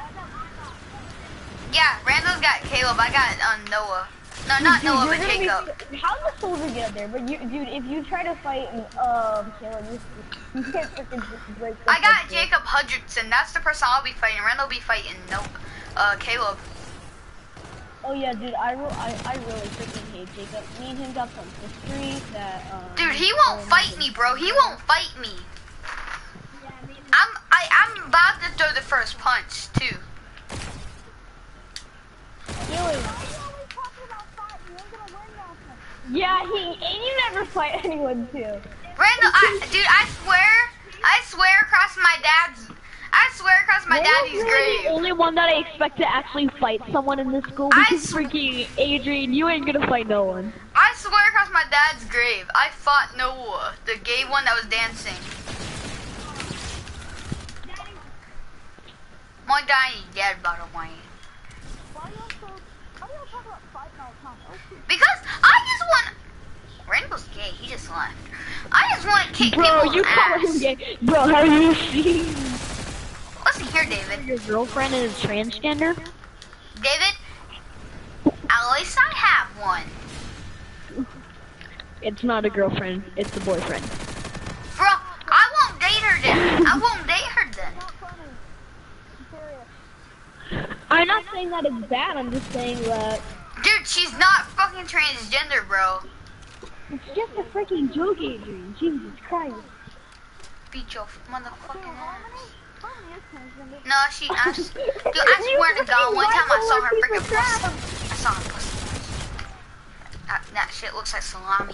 Yeah, Randall's got Caleb. I got Noah. No, not Noah, but Jacob. How did the soldier get up there? But you, dude, if you try to fight Caleb, you can't freaking break the I got pencil. Jacob Hutchinson. That's the person I'll be fighting. Randall will be fighting Caleb. Oh yeah, dude, I really freaking hate Jacob. Me and him got some history that. Dude, he won't fight me, bro. He won't fight me. I'm about to throw the first punch too. Yeah, and you never fight anyone too. Randall, dude, I swear across my daddy's The grave. only one that I expect to actually fight someone in this school I because freaking Adrian, you ain't gonna fight no one. I I swear across my dad's grave, I fought Noah, the gay one that was dancing. My guy is dead, by the way. Why do y'all talk about fighting all the time? Oh, shoot. Because I just want. Rainbow's gay. He just left. I just want to kick Bro, people's you call ass. him gay. Bro, have you seen Listen here, David. your girlfriend is transgender? David, at least I have one. It's not a girlfriend, it's a boyfriend. Bro, I won't date her then. I won't date her then. Not funny. I'm serious. I'm not saying that it's bad, I'm just saying that Dude, she's not fucking transgender, bro. it's just a freaking joke, Adrian. Jesus Christ. Beat your motherfucking ass. Harmony is transgender. No, she. Dude, I swear to God, one time I saw her freaking pussy. I saw her pussy. That shit looks like salami.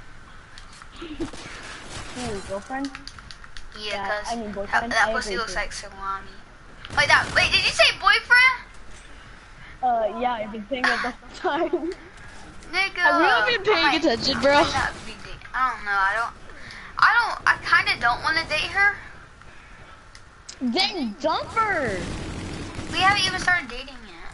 Ooh, girlfriend? Yeah, Yeah, cause I mean boyfriend, that I pussy agree looks too. like salami. Like that. Wait, did you say boyfriend? Yeah, I've been saying that the whole time. Nigga. Have you been paying attention, bro? I don't know. I kind of don't want to date her. Then dump her! We haven't even started dating yet.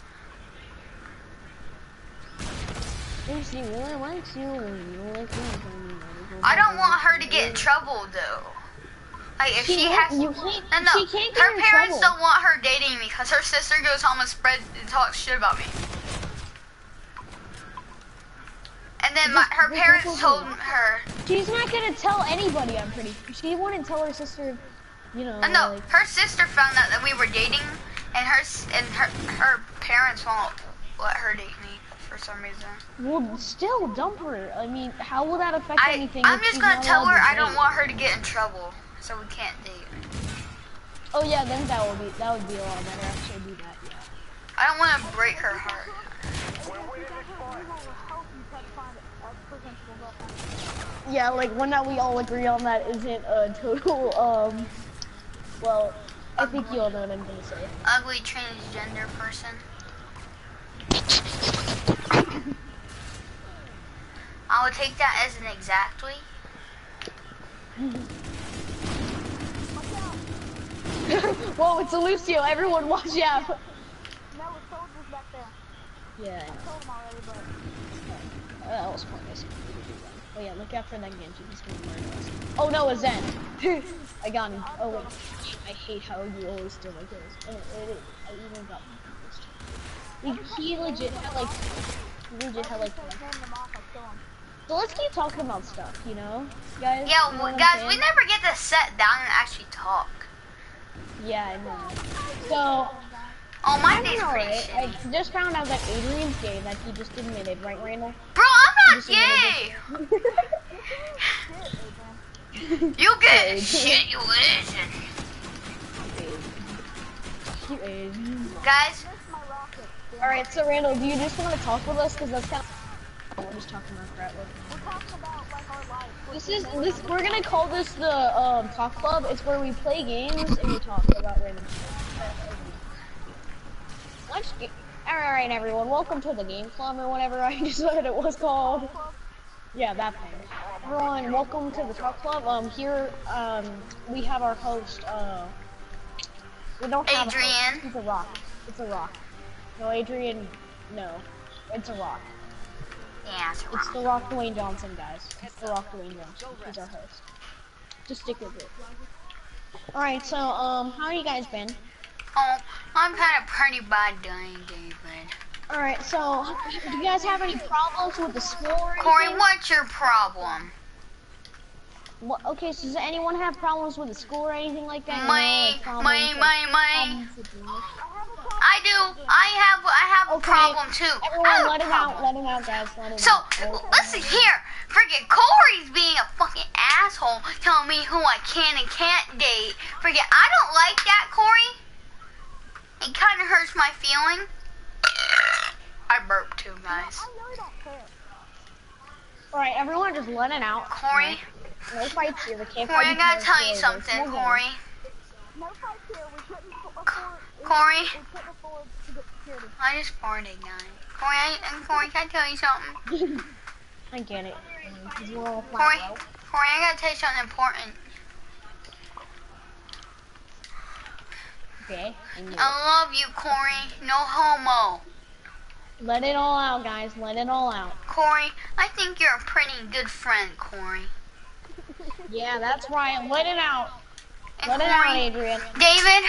If she really likes you, and you like me, I don't want her to get in trouble though. Like if she has, you no, can't, no, she can't get her in parents trouble. don't want her dating me because her sister goes home and talks shit about me. And then her parents told her, She's not gonna tell anybody, I'm pretty sure. She wouldn't tell her sister, you know, no, like, her sister found out that we were dating, and her parents won't let her date me for some reason. well, still dump her. I mean, how will that affect anything? I'm if just she's gonna not tell allowed her to I don't date? want her to get in trouble, so we can't date. Oh yeah, then that would be a lot better. Actually, do that. Yeah. I don't want to break her heart. Yeah, like one that we all agree on that isn't a total. Well, I think you all know what I'm gonna say. Ugly transgender person. I would take that as an exactly. Whoa, it's a Lucio. Everyone, watch out. No, it's soldiers back there. Yeah, I know. I told them already, but That was pointless. Oh yeah, look out for that Genji. He's gonna murder us. Oh no, a Zen. I got him. Oh wait, I hate how you always do like this. And I even got him this time. He legit had like, hand them off, I kill them. So let's keep talking about stuff, you know, guys. Yeah, you know what I'm guys, we saying? never get to sit down and actually talk. Yeah, I know. So Oh, my I'm day's pretty alright. shitty. I just found out that Adrian's gay. That he just admitted, right, Randall? Bro, I'm not Just gay. You get shit, you listen. Guys, Alright, so Randall, do you just want to talk with us? Because that's kind of... We're just talking about crap. We're talking about like our life. We're gonna call this the Talk Club. It's where we play games and we talk about random stuff. Alright, everyone, welcome to the Game Club or whatever I decided it was called. Yeah, that thing. Everyone, welcome to the Talk Club. Here, we have our host, we don't have a Adrian. host. He's a rock. It's a rock. No, Adrian, no. It's a rock. yeah, it's It's the wrong. Rock Dwayne Johnson, guys. It's the Rock Dwayne Johnson. He's our host. Just stick with it. Alright, so, how you guys been? Oh, I'm kind of pretty bad doing, David. Alright, so, do you guys have any problems with the school or Corey, anything? what's your problem? What, okay, so does anyone have problems with the school or anything like that? You know, My. like problems with life? I do. I have a Okay, problem too. I Everyone, have a let it problem. out, let it out, guys, let it So, out. listen here. Freaking Corey's being a fucking asshole telling me who I can and can't date. Freaking, I don't like that, Corey. It kind of hurts my feeling. I burped too, guys. I really don't care. Alright, everyone, just let it out. Corey, No fights here, we can't Corey, fight I each gotta other tell you today. something, There's no Corey. No fights here. We couldn't afford. Corey, We couldn't afford to get security. I just farted, guys. Corey, can I tell you something? I get it. Because we're all Corey, flat, bro. Corey, I gotta tell you something important. Okay. I knew it. I love you, Corey. No homo. Let it all out, guys. Let it all out. Corey, I think you're a pretty good friend, Corey. Yeah, that's right. Let it out. And Let it out, Corey, Adrian. David,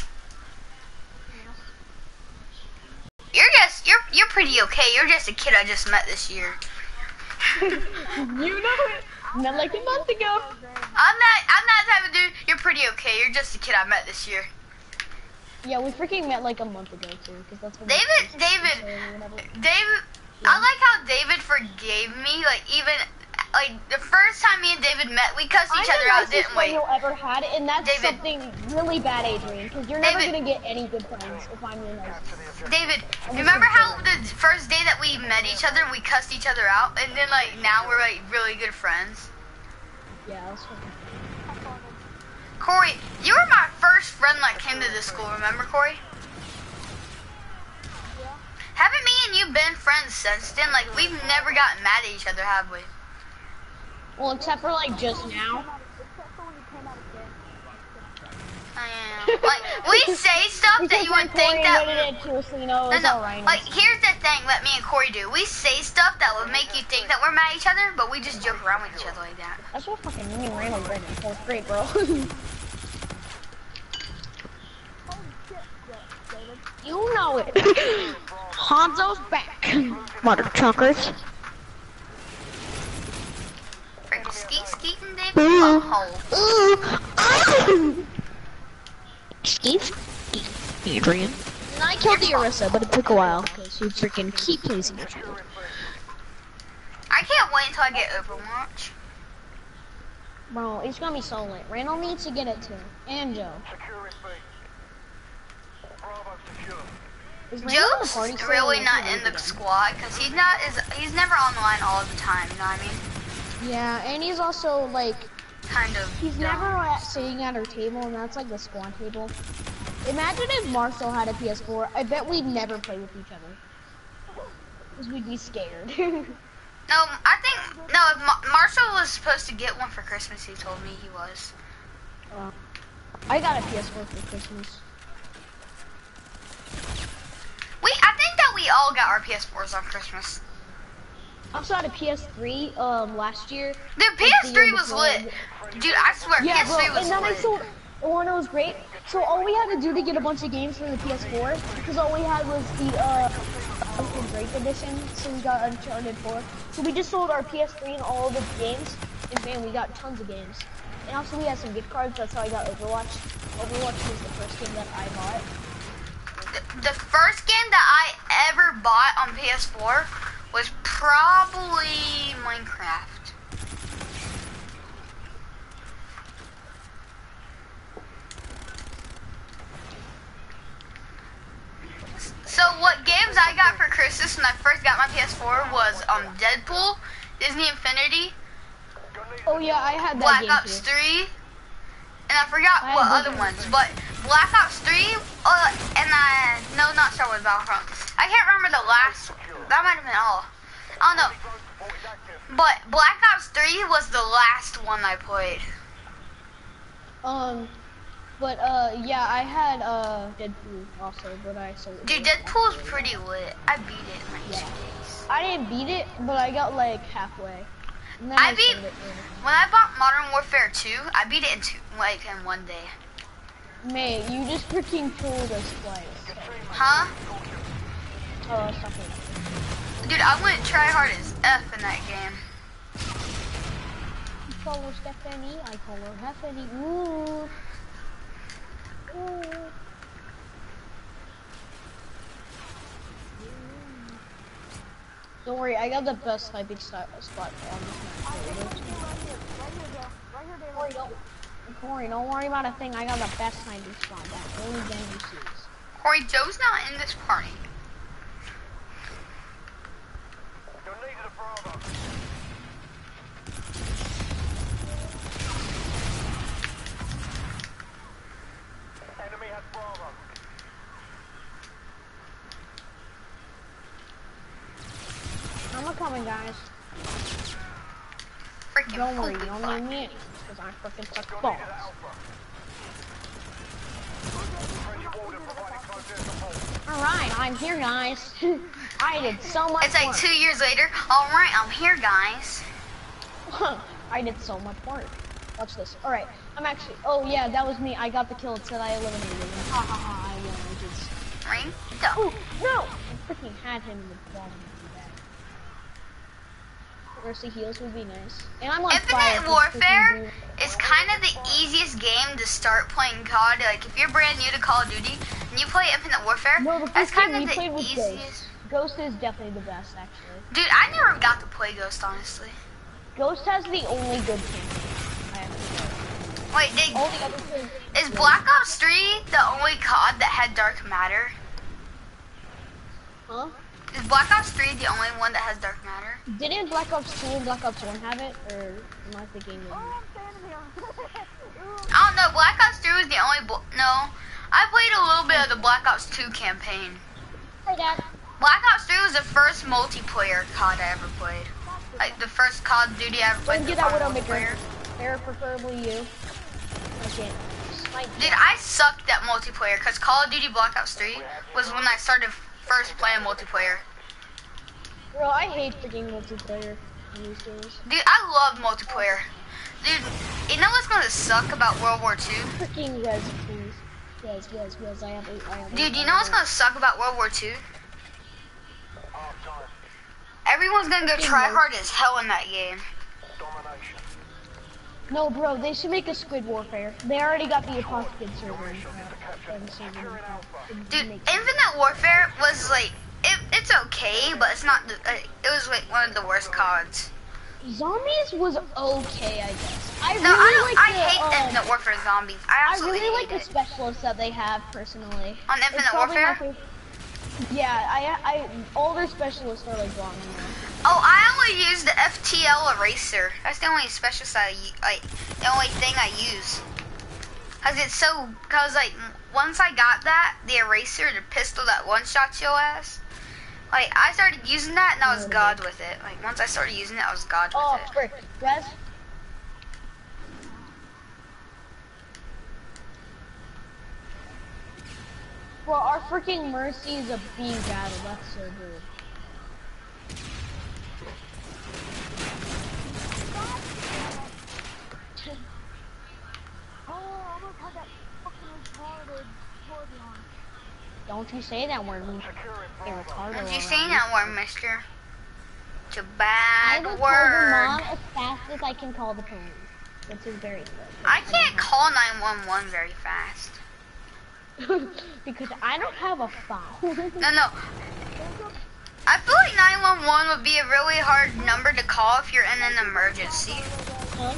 you're pretty okay. You're just a kid I just met this year. You know it. Not like a month ago. I'm that type of dude. You're pretty okay. You're just a kid I met this year. Yeah, we freaking met like a month ago too, because that's when David, I like how David forgave me. Like even like the first time me and David met, we cussed each other out, didn't we? you'll ever had, and that's David. something really bad, Adrian, because you're never David. gonna get any good friends if I'm your nice. David, remember how the first day that we met each other, we cussed each other out, and then like now we're like really good friends. Yeah, that's fucking. Corey, you were my first friend that came to this school. Remember, Corey? Haven't me and you been friends since then? Like we've never gotten mad at each other, have we? Well, except for like just now. Like we say stuff that you would think that. No, like here's the thing that me and Corey do. We say stuff that would make you think that we're mad at each other, but we just joke around with each other like that. That's what fucking me and Randall did in 4th grade, bro. You know it. Hanzo's back. Mother truckers. Freaking skeeting, David. Butthole. Skeet, Adrian. And I killed the Orisa, but it took a while because you freaking keep placing your shield. I can't wait until I get Overwatch. Bro, it's gonna be so lit. Randall needs to get it too, and Joe. Securing B. Bravo secure. Is Randall in the Joe's party still, really or not is he in the leaving? squad because he's never on the line all the time. You know what I mean? Yeah, and he's also like, Kind of. he's dumb. never sitting at our table, and that's like the squad table. Imagine if Marcel had a PS4. I bet we'd never play with each other. Because we'd be scared. No, I think if Marshall was supposed to get one for Christmas. He told me he was. I got a PS4 for Christmas. I think that we all got our PS4s on Christmas. I also had a PS3 last year. The PS3 was lit. Dude, I swear, Yeah, bro, PS3 was and then I lit. sold one. It was great. So all we had to do to get a bunch of games for the PS4, because all we had was the Drake edition, so we got Uncharted 4. So we just sold our PS3 and all of its games, and man, we got tons of games. And also we had some gift cards. That's how I got Overwatch. Overwatch was the first game that I bought. The first game that I ever bought on PS4 was probably Minecraft. So what games I got for Christmas when I first got my PS4 was Deadpool, Disney Infinity, Oh yeah, I had that Black game Ops too. 3, and I forgot I what had other those ones, but Black Ops 3, and no, not Star Wars Battlefront. I can't remember the last, that might have been all. I don't know, but Black Ops 3 was the last one I played. Yeah, I had Deadpool also, but I sold it. Dude, Deadpool's pretty lit. I beat it in like 2 days. I didn't beat it, but I got like halfway. And then I sold beat, it. when I bought Modern Warfare 2, I beat it in 1 day. Mate, you just freaking trolled us twice. Huh? Oh, stop it. Dude, I went try hard as F in that game. You call her Stephanie, I call her Heffany. Ooh. Ooh. Don't worry, I got the best sniping spot on this map. Corey, don't worry about a thing. I got the best sniping spot. That only game you see. Corey, Joe's not in this party. You're needed at Bravo. Enemy has Bravo. I'm a coming, guys. freaking Don't worry, you holy don't fuck. need me because I freaking suck balls. Alright, I'm here, guys. I did so much It's like work. 2 years later. All right, I'm here, guys. I did so much work. Watch this. Alright, I'm actually. Oh, yeah, that was me. I got the kill. It said I eliminated him. Ha ha ha, I won. I just. Ring. Go. Oh, no! I freaking had him in the bottom of the bag. Mercy heals would be nice. And I'm on fire. Infinite Warfare is kind of the easiest game to start playing COD. Like, if you're brand new to Call of Duty and you play Infinite Warfare, No, the that's first kind game of we played the was easiest. Ghost is definitely the best, actually. Dude, I never got to play Ghost, honestly. Ghost has the only good campaign. I have to say. Wait, All the other things. is Black Ops 3 the only COD that had Dark Matter? Huh? Is Black Ops 3 the only one that has Dark Matter? Didn't Black Ops 2 and Black Ops 1 have it? Or am I thinking of... Oh, I'm standing here. I don't know. Black Ops 3 was the only. No, I played a little bit of the Black Ops 2 campaign. Hey, Dad. Black Ops 3 was the first multiplayer COD I ever played. Like the first Call of Duty I ever played. Don't get that that was Widowmaker. multiplayer. Or preferably you. I can't. Dude, I sucked at multiplayer because Call of Duty Black Ops 3 was when I started first playing multiplayer. Bro, I hate freaking multiplayer in these games. Dude, I love multiplayer. Dude, you know what's gonna suck about World War II? Freaking res, please. Yes, I have a... Dude, you know what's gonna suck about World War II? Everyone's gonna go try hard as hell in that game. No, bro, they should make a Squid Warfare. They already got the Apocalypse server. Dude, Infinite Warfare was like, it's okay, but it's not, it was like one of the worst CODs. Zombies was okay, I guess. I No, really I like hate Infinite Warfare zombies. I I absolutely really like hate the it. specialists that they have personally. On It's Infinite probably my Warfare? favorite- Yeah, all their specialists are like bomb. Oh, I only use the FTL Eraser. That's the only specialist the only thing I use. Cause like, once I got that, the Eraser, the pistol that one-shots your ass, like, I started using that and I was God with it. Like, once I started using it, I was God with Oh, it. frick. Res? Bro, our freaking Mercy is a beam battle. That's so good. Oh, I almost had that fucking retarded Torbjorn. Don't you say that word, you retarded. Don't you around say me. that word, mister? It's a I bad will call the word. mom as fast as I can call the police. This is very good. I can't call 911 very fast. Because I don't have a phone. No. I feel like 911 would be a really hard number to call if you're in an emergency. Huh?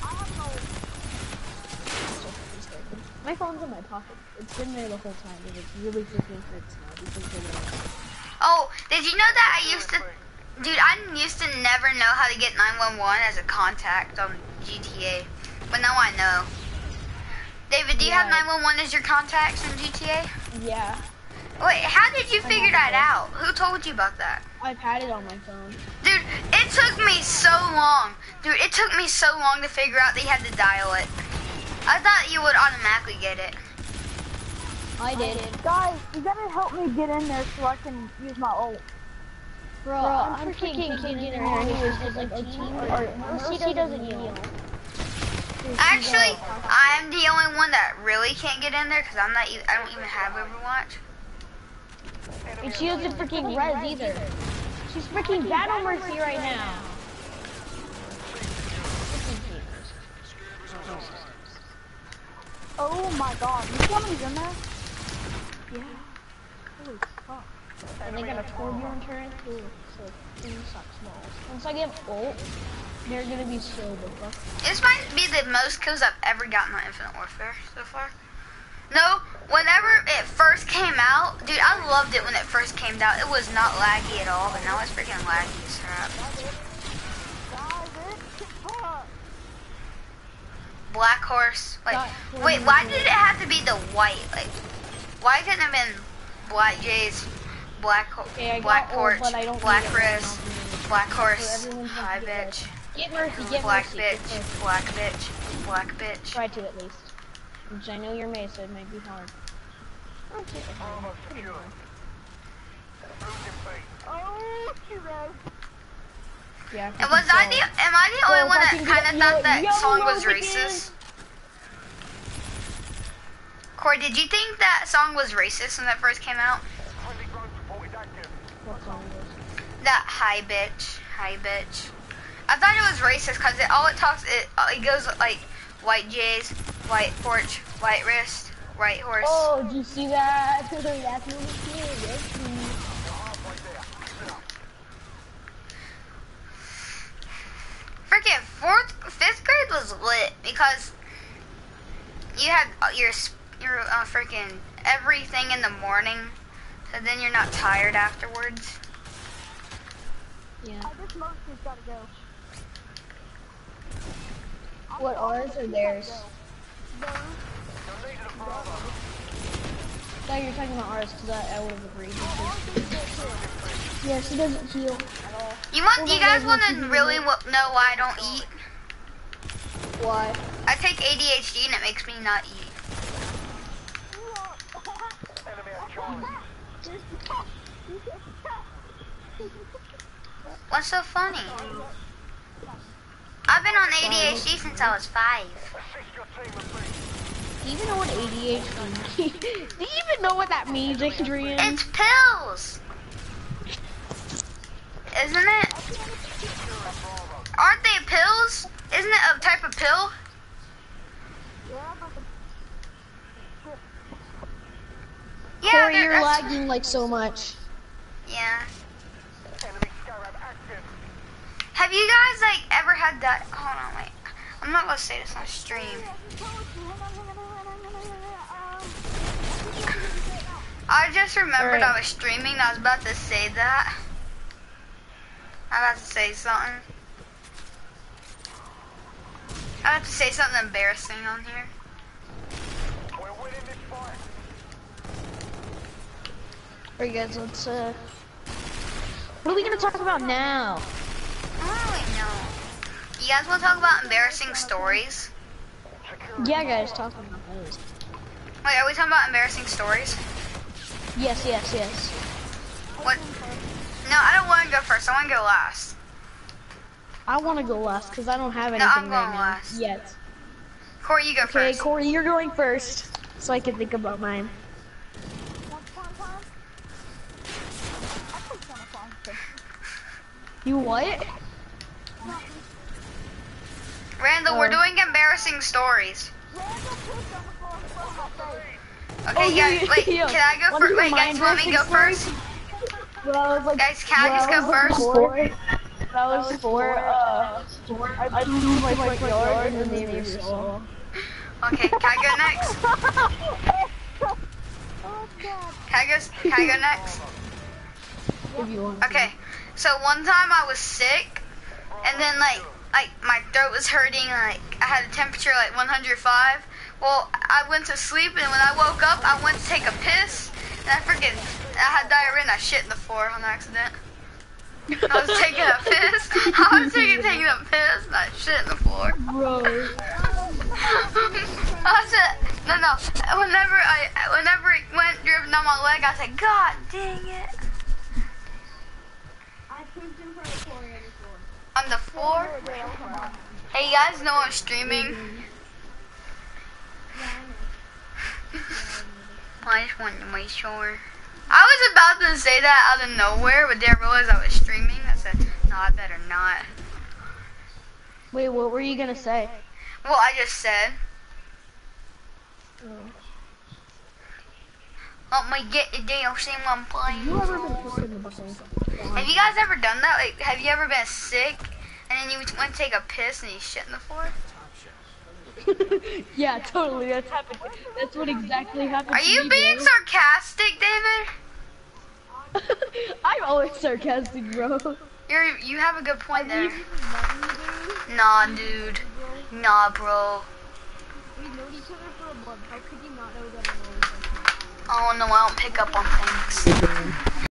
My phone's in my pocket. It's been there the whole time, and it really freaking hurts now because Oh, did you know that I used to... Dude, I used to never know how to get 911 as a contact on GTA. But now I know. David, do you have 911 as your contacts in GTA? yeah, Wait, how did you figure that out? Who told you about that? I've had it on my phone. Dude, it took me so long. Dude, it took me so long to figure out that you had to dial it. I thought you would automatically get it. I did. Guys, you gotta help me get in there so I can use my ult. Bro, I'm freaking getting in there anyways, there's like a team, or Mercy doesn't heal. Actually, I'm the only one that really can't get in there because I don't even have Overwatch. And she doesn't freaking res either. She's freaking Battle Mercy right now. Oh my god, you somebody's in there? Yeah. Holy fuck. And they got a Torbjorn turret too, so things sucks balls. Once I get ult, they're gonna be so the fuck. This might be the most kills I've ever gotten on Infinite Warfare so far. No, whenever it first came out, dude, I loved it when it first came out. It was not laggy at all, but now it's freaking laggy as crap. Black Horse, like, wait, why did it have to be the white? Like, why couldn't it have been Black Jays, Black Okay, I Black got Porch, ult, but I don't Black need it Riz, right now. Black So Horse, everyone's Hi gonna get Bitch. Get Mercy, get Black Mercy. Get bitch, Mercy. black bitch, black bitch. Try to at least. Which I know you're May, so it might be hard. Okay. Almost secured. Losing bait. Oh, you guys. Yeah. And am I the only Well, one if I that can kind get of thought your that yellow song was again. racist? Corey, did you think that song was racist when that first came out? Friendly drone support is active. What song was That hi bitch, hi bitch. I thought it was racist because it goes like white J's, white porch, white wrist, white horse. Oh, did you see that? That's really cute. Yes, please. Freaking fifth grade was lit because you had your freaking everything in the morning, so then you're not tired afterwards. Yeah. I just Mercy's gotta go. What, ours or theirs? Those. You're leading a Bravo. I thought you were talking about ours because I would have agreed with you. Yeah, she doesn't heal at all. You guys want to really know why I don't eat? Why? I take ADHD and it makes me not eat. Enemy at Charlie. What's so funny? I've been on ADHD since I was 5. Assist your team with me. Do you even know what ADHD means? Do you even know what that means, Adrian? It's pills, isn't it? Aren't they pills? Isn't it a type of pill? Yeah, Corey, they're- you're that's- lagging like so much. Yeah. Enemy Scarab active. Have you guys like ever had that? Hold on, wait. I'm not gonna say this on stream. I just remembered Alright. I was streaming and I was about to say that. I'm about to say something. I have to say something embarrassing on here. We're winning this fight. Alright guys, let's what are we gonna talk about now? I don't really know. You guys want to talk about embarrassing stories? Yeah guys, talk about those. Wait, are we talking about embarrassing stories? Yes, yes, yes. What? No, I don't want to go first. I want to go last. I wanna go last because I don't have No, anything I'm going right now last. yet. Corey, you go Okay, first. Corey, you're going first. So I can think about mine. You what? Randall, we're doing embarrassing stories. Okay, Oh, yeah, guys, yeah, wait, yeah. can I go Wanna first? do Wait, my guys, let me go embarrassing first? Well, I was like, Guys, can I just go first? That was for, I moved my front yard and the neighbors saw. Okay, can I go next? Can I go next? If you want. Okay, so one time I was sick, and then like my throat was hurting, like I had a temperature like 105. Well, I went to sleep, and when I woke up, I went to take a piss, and I had diarrhea, and I shit in the floor on accident. I was taking a piss. I was taking a piss, and I shit in the floor. Bro. I said, no. Whenever it went driven down my leg, I said, God dang it. On the floor? Hey, you guys know I'm streaming? I just wanted to make sure. I was about to say that out of nowhere, but didn't realize I was streaming. I said, no, I better not. Wait, what were you gonna say? Well, I just said. Let me get the DLC I'm playing. You ever been pissed in the bucket? Have you guys ever done that? Like, have you ever been sick and then you went to take a piss and you shit in the floor? Yeah, totally. That's happened. That's what exactly happened. Are to you me, being bro. sarcastic, David? I'm always sarcastic, bro. You have a good point there. Nah, dude. Nah, bro. We've known each other for a month. How could you not know that I'm always sarcastic? Oh no, I don't pick up on things.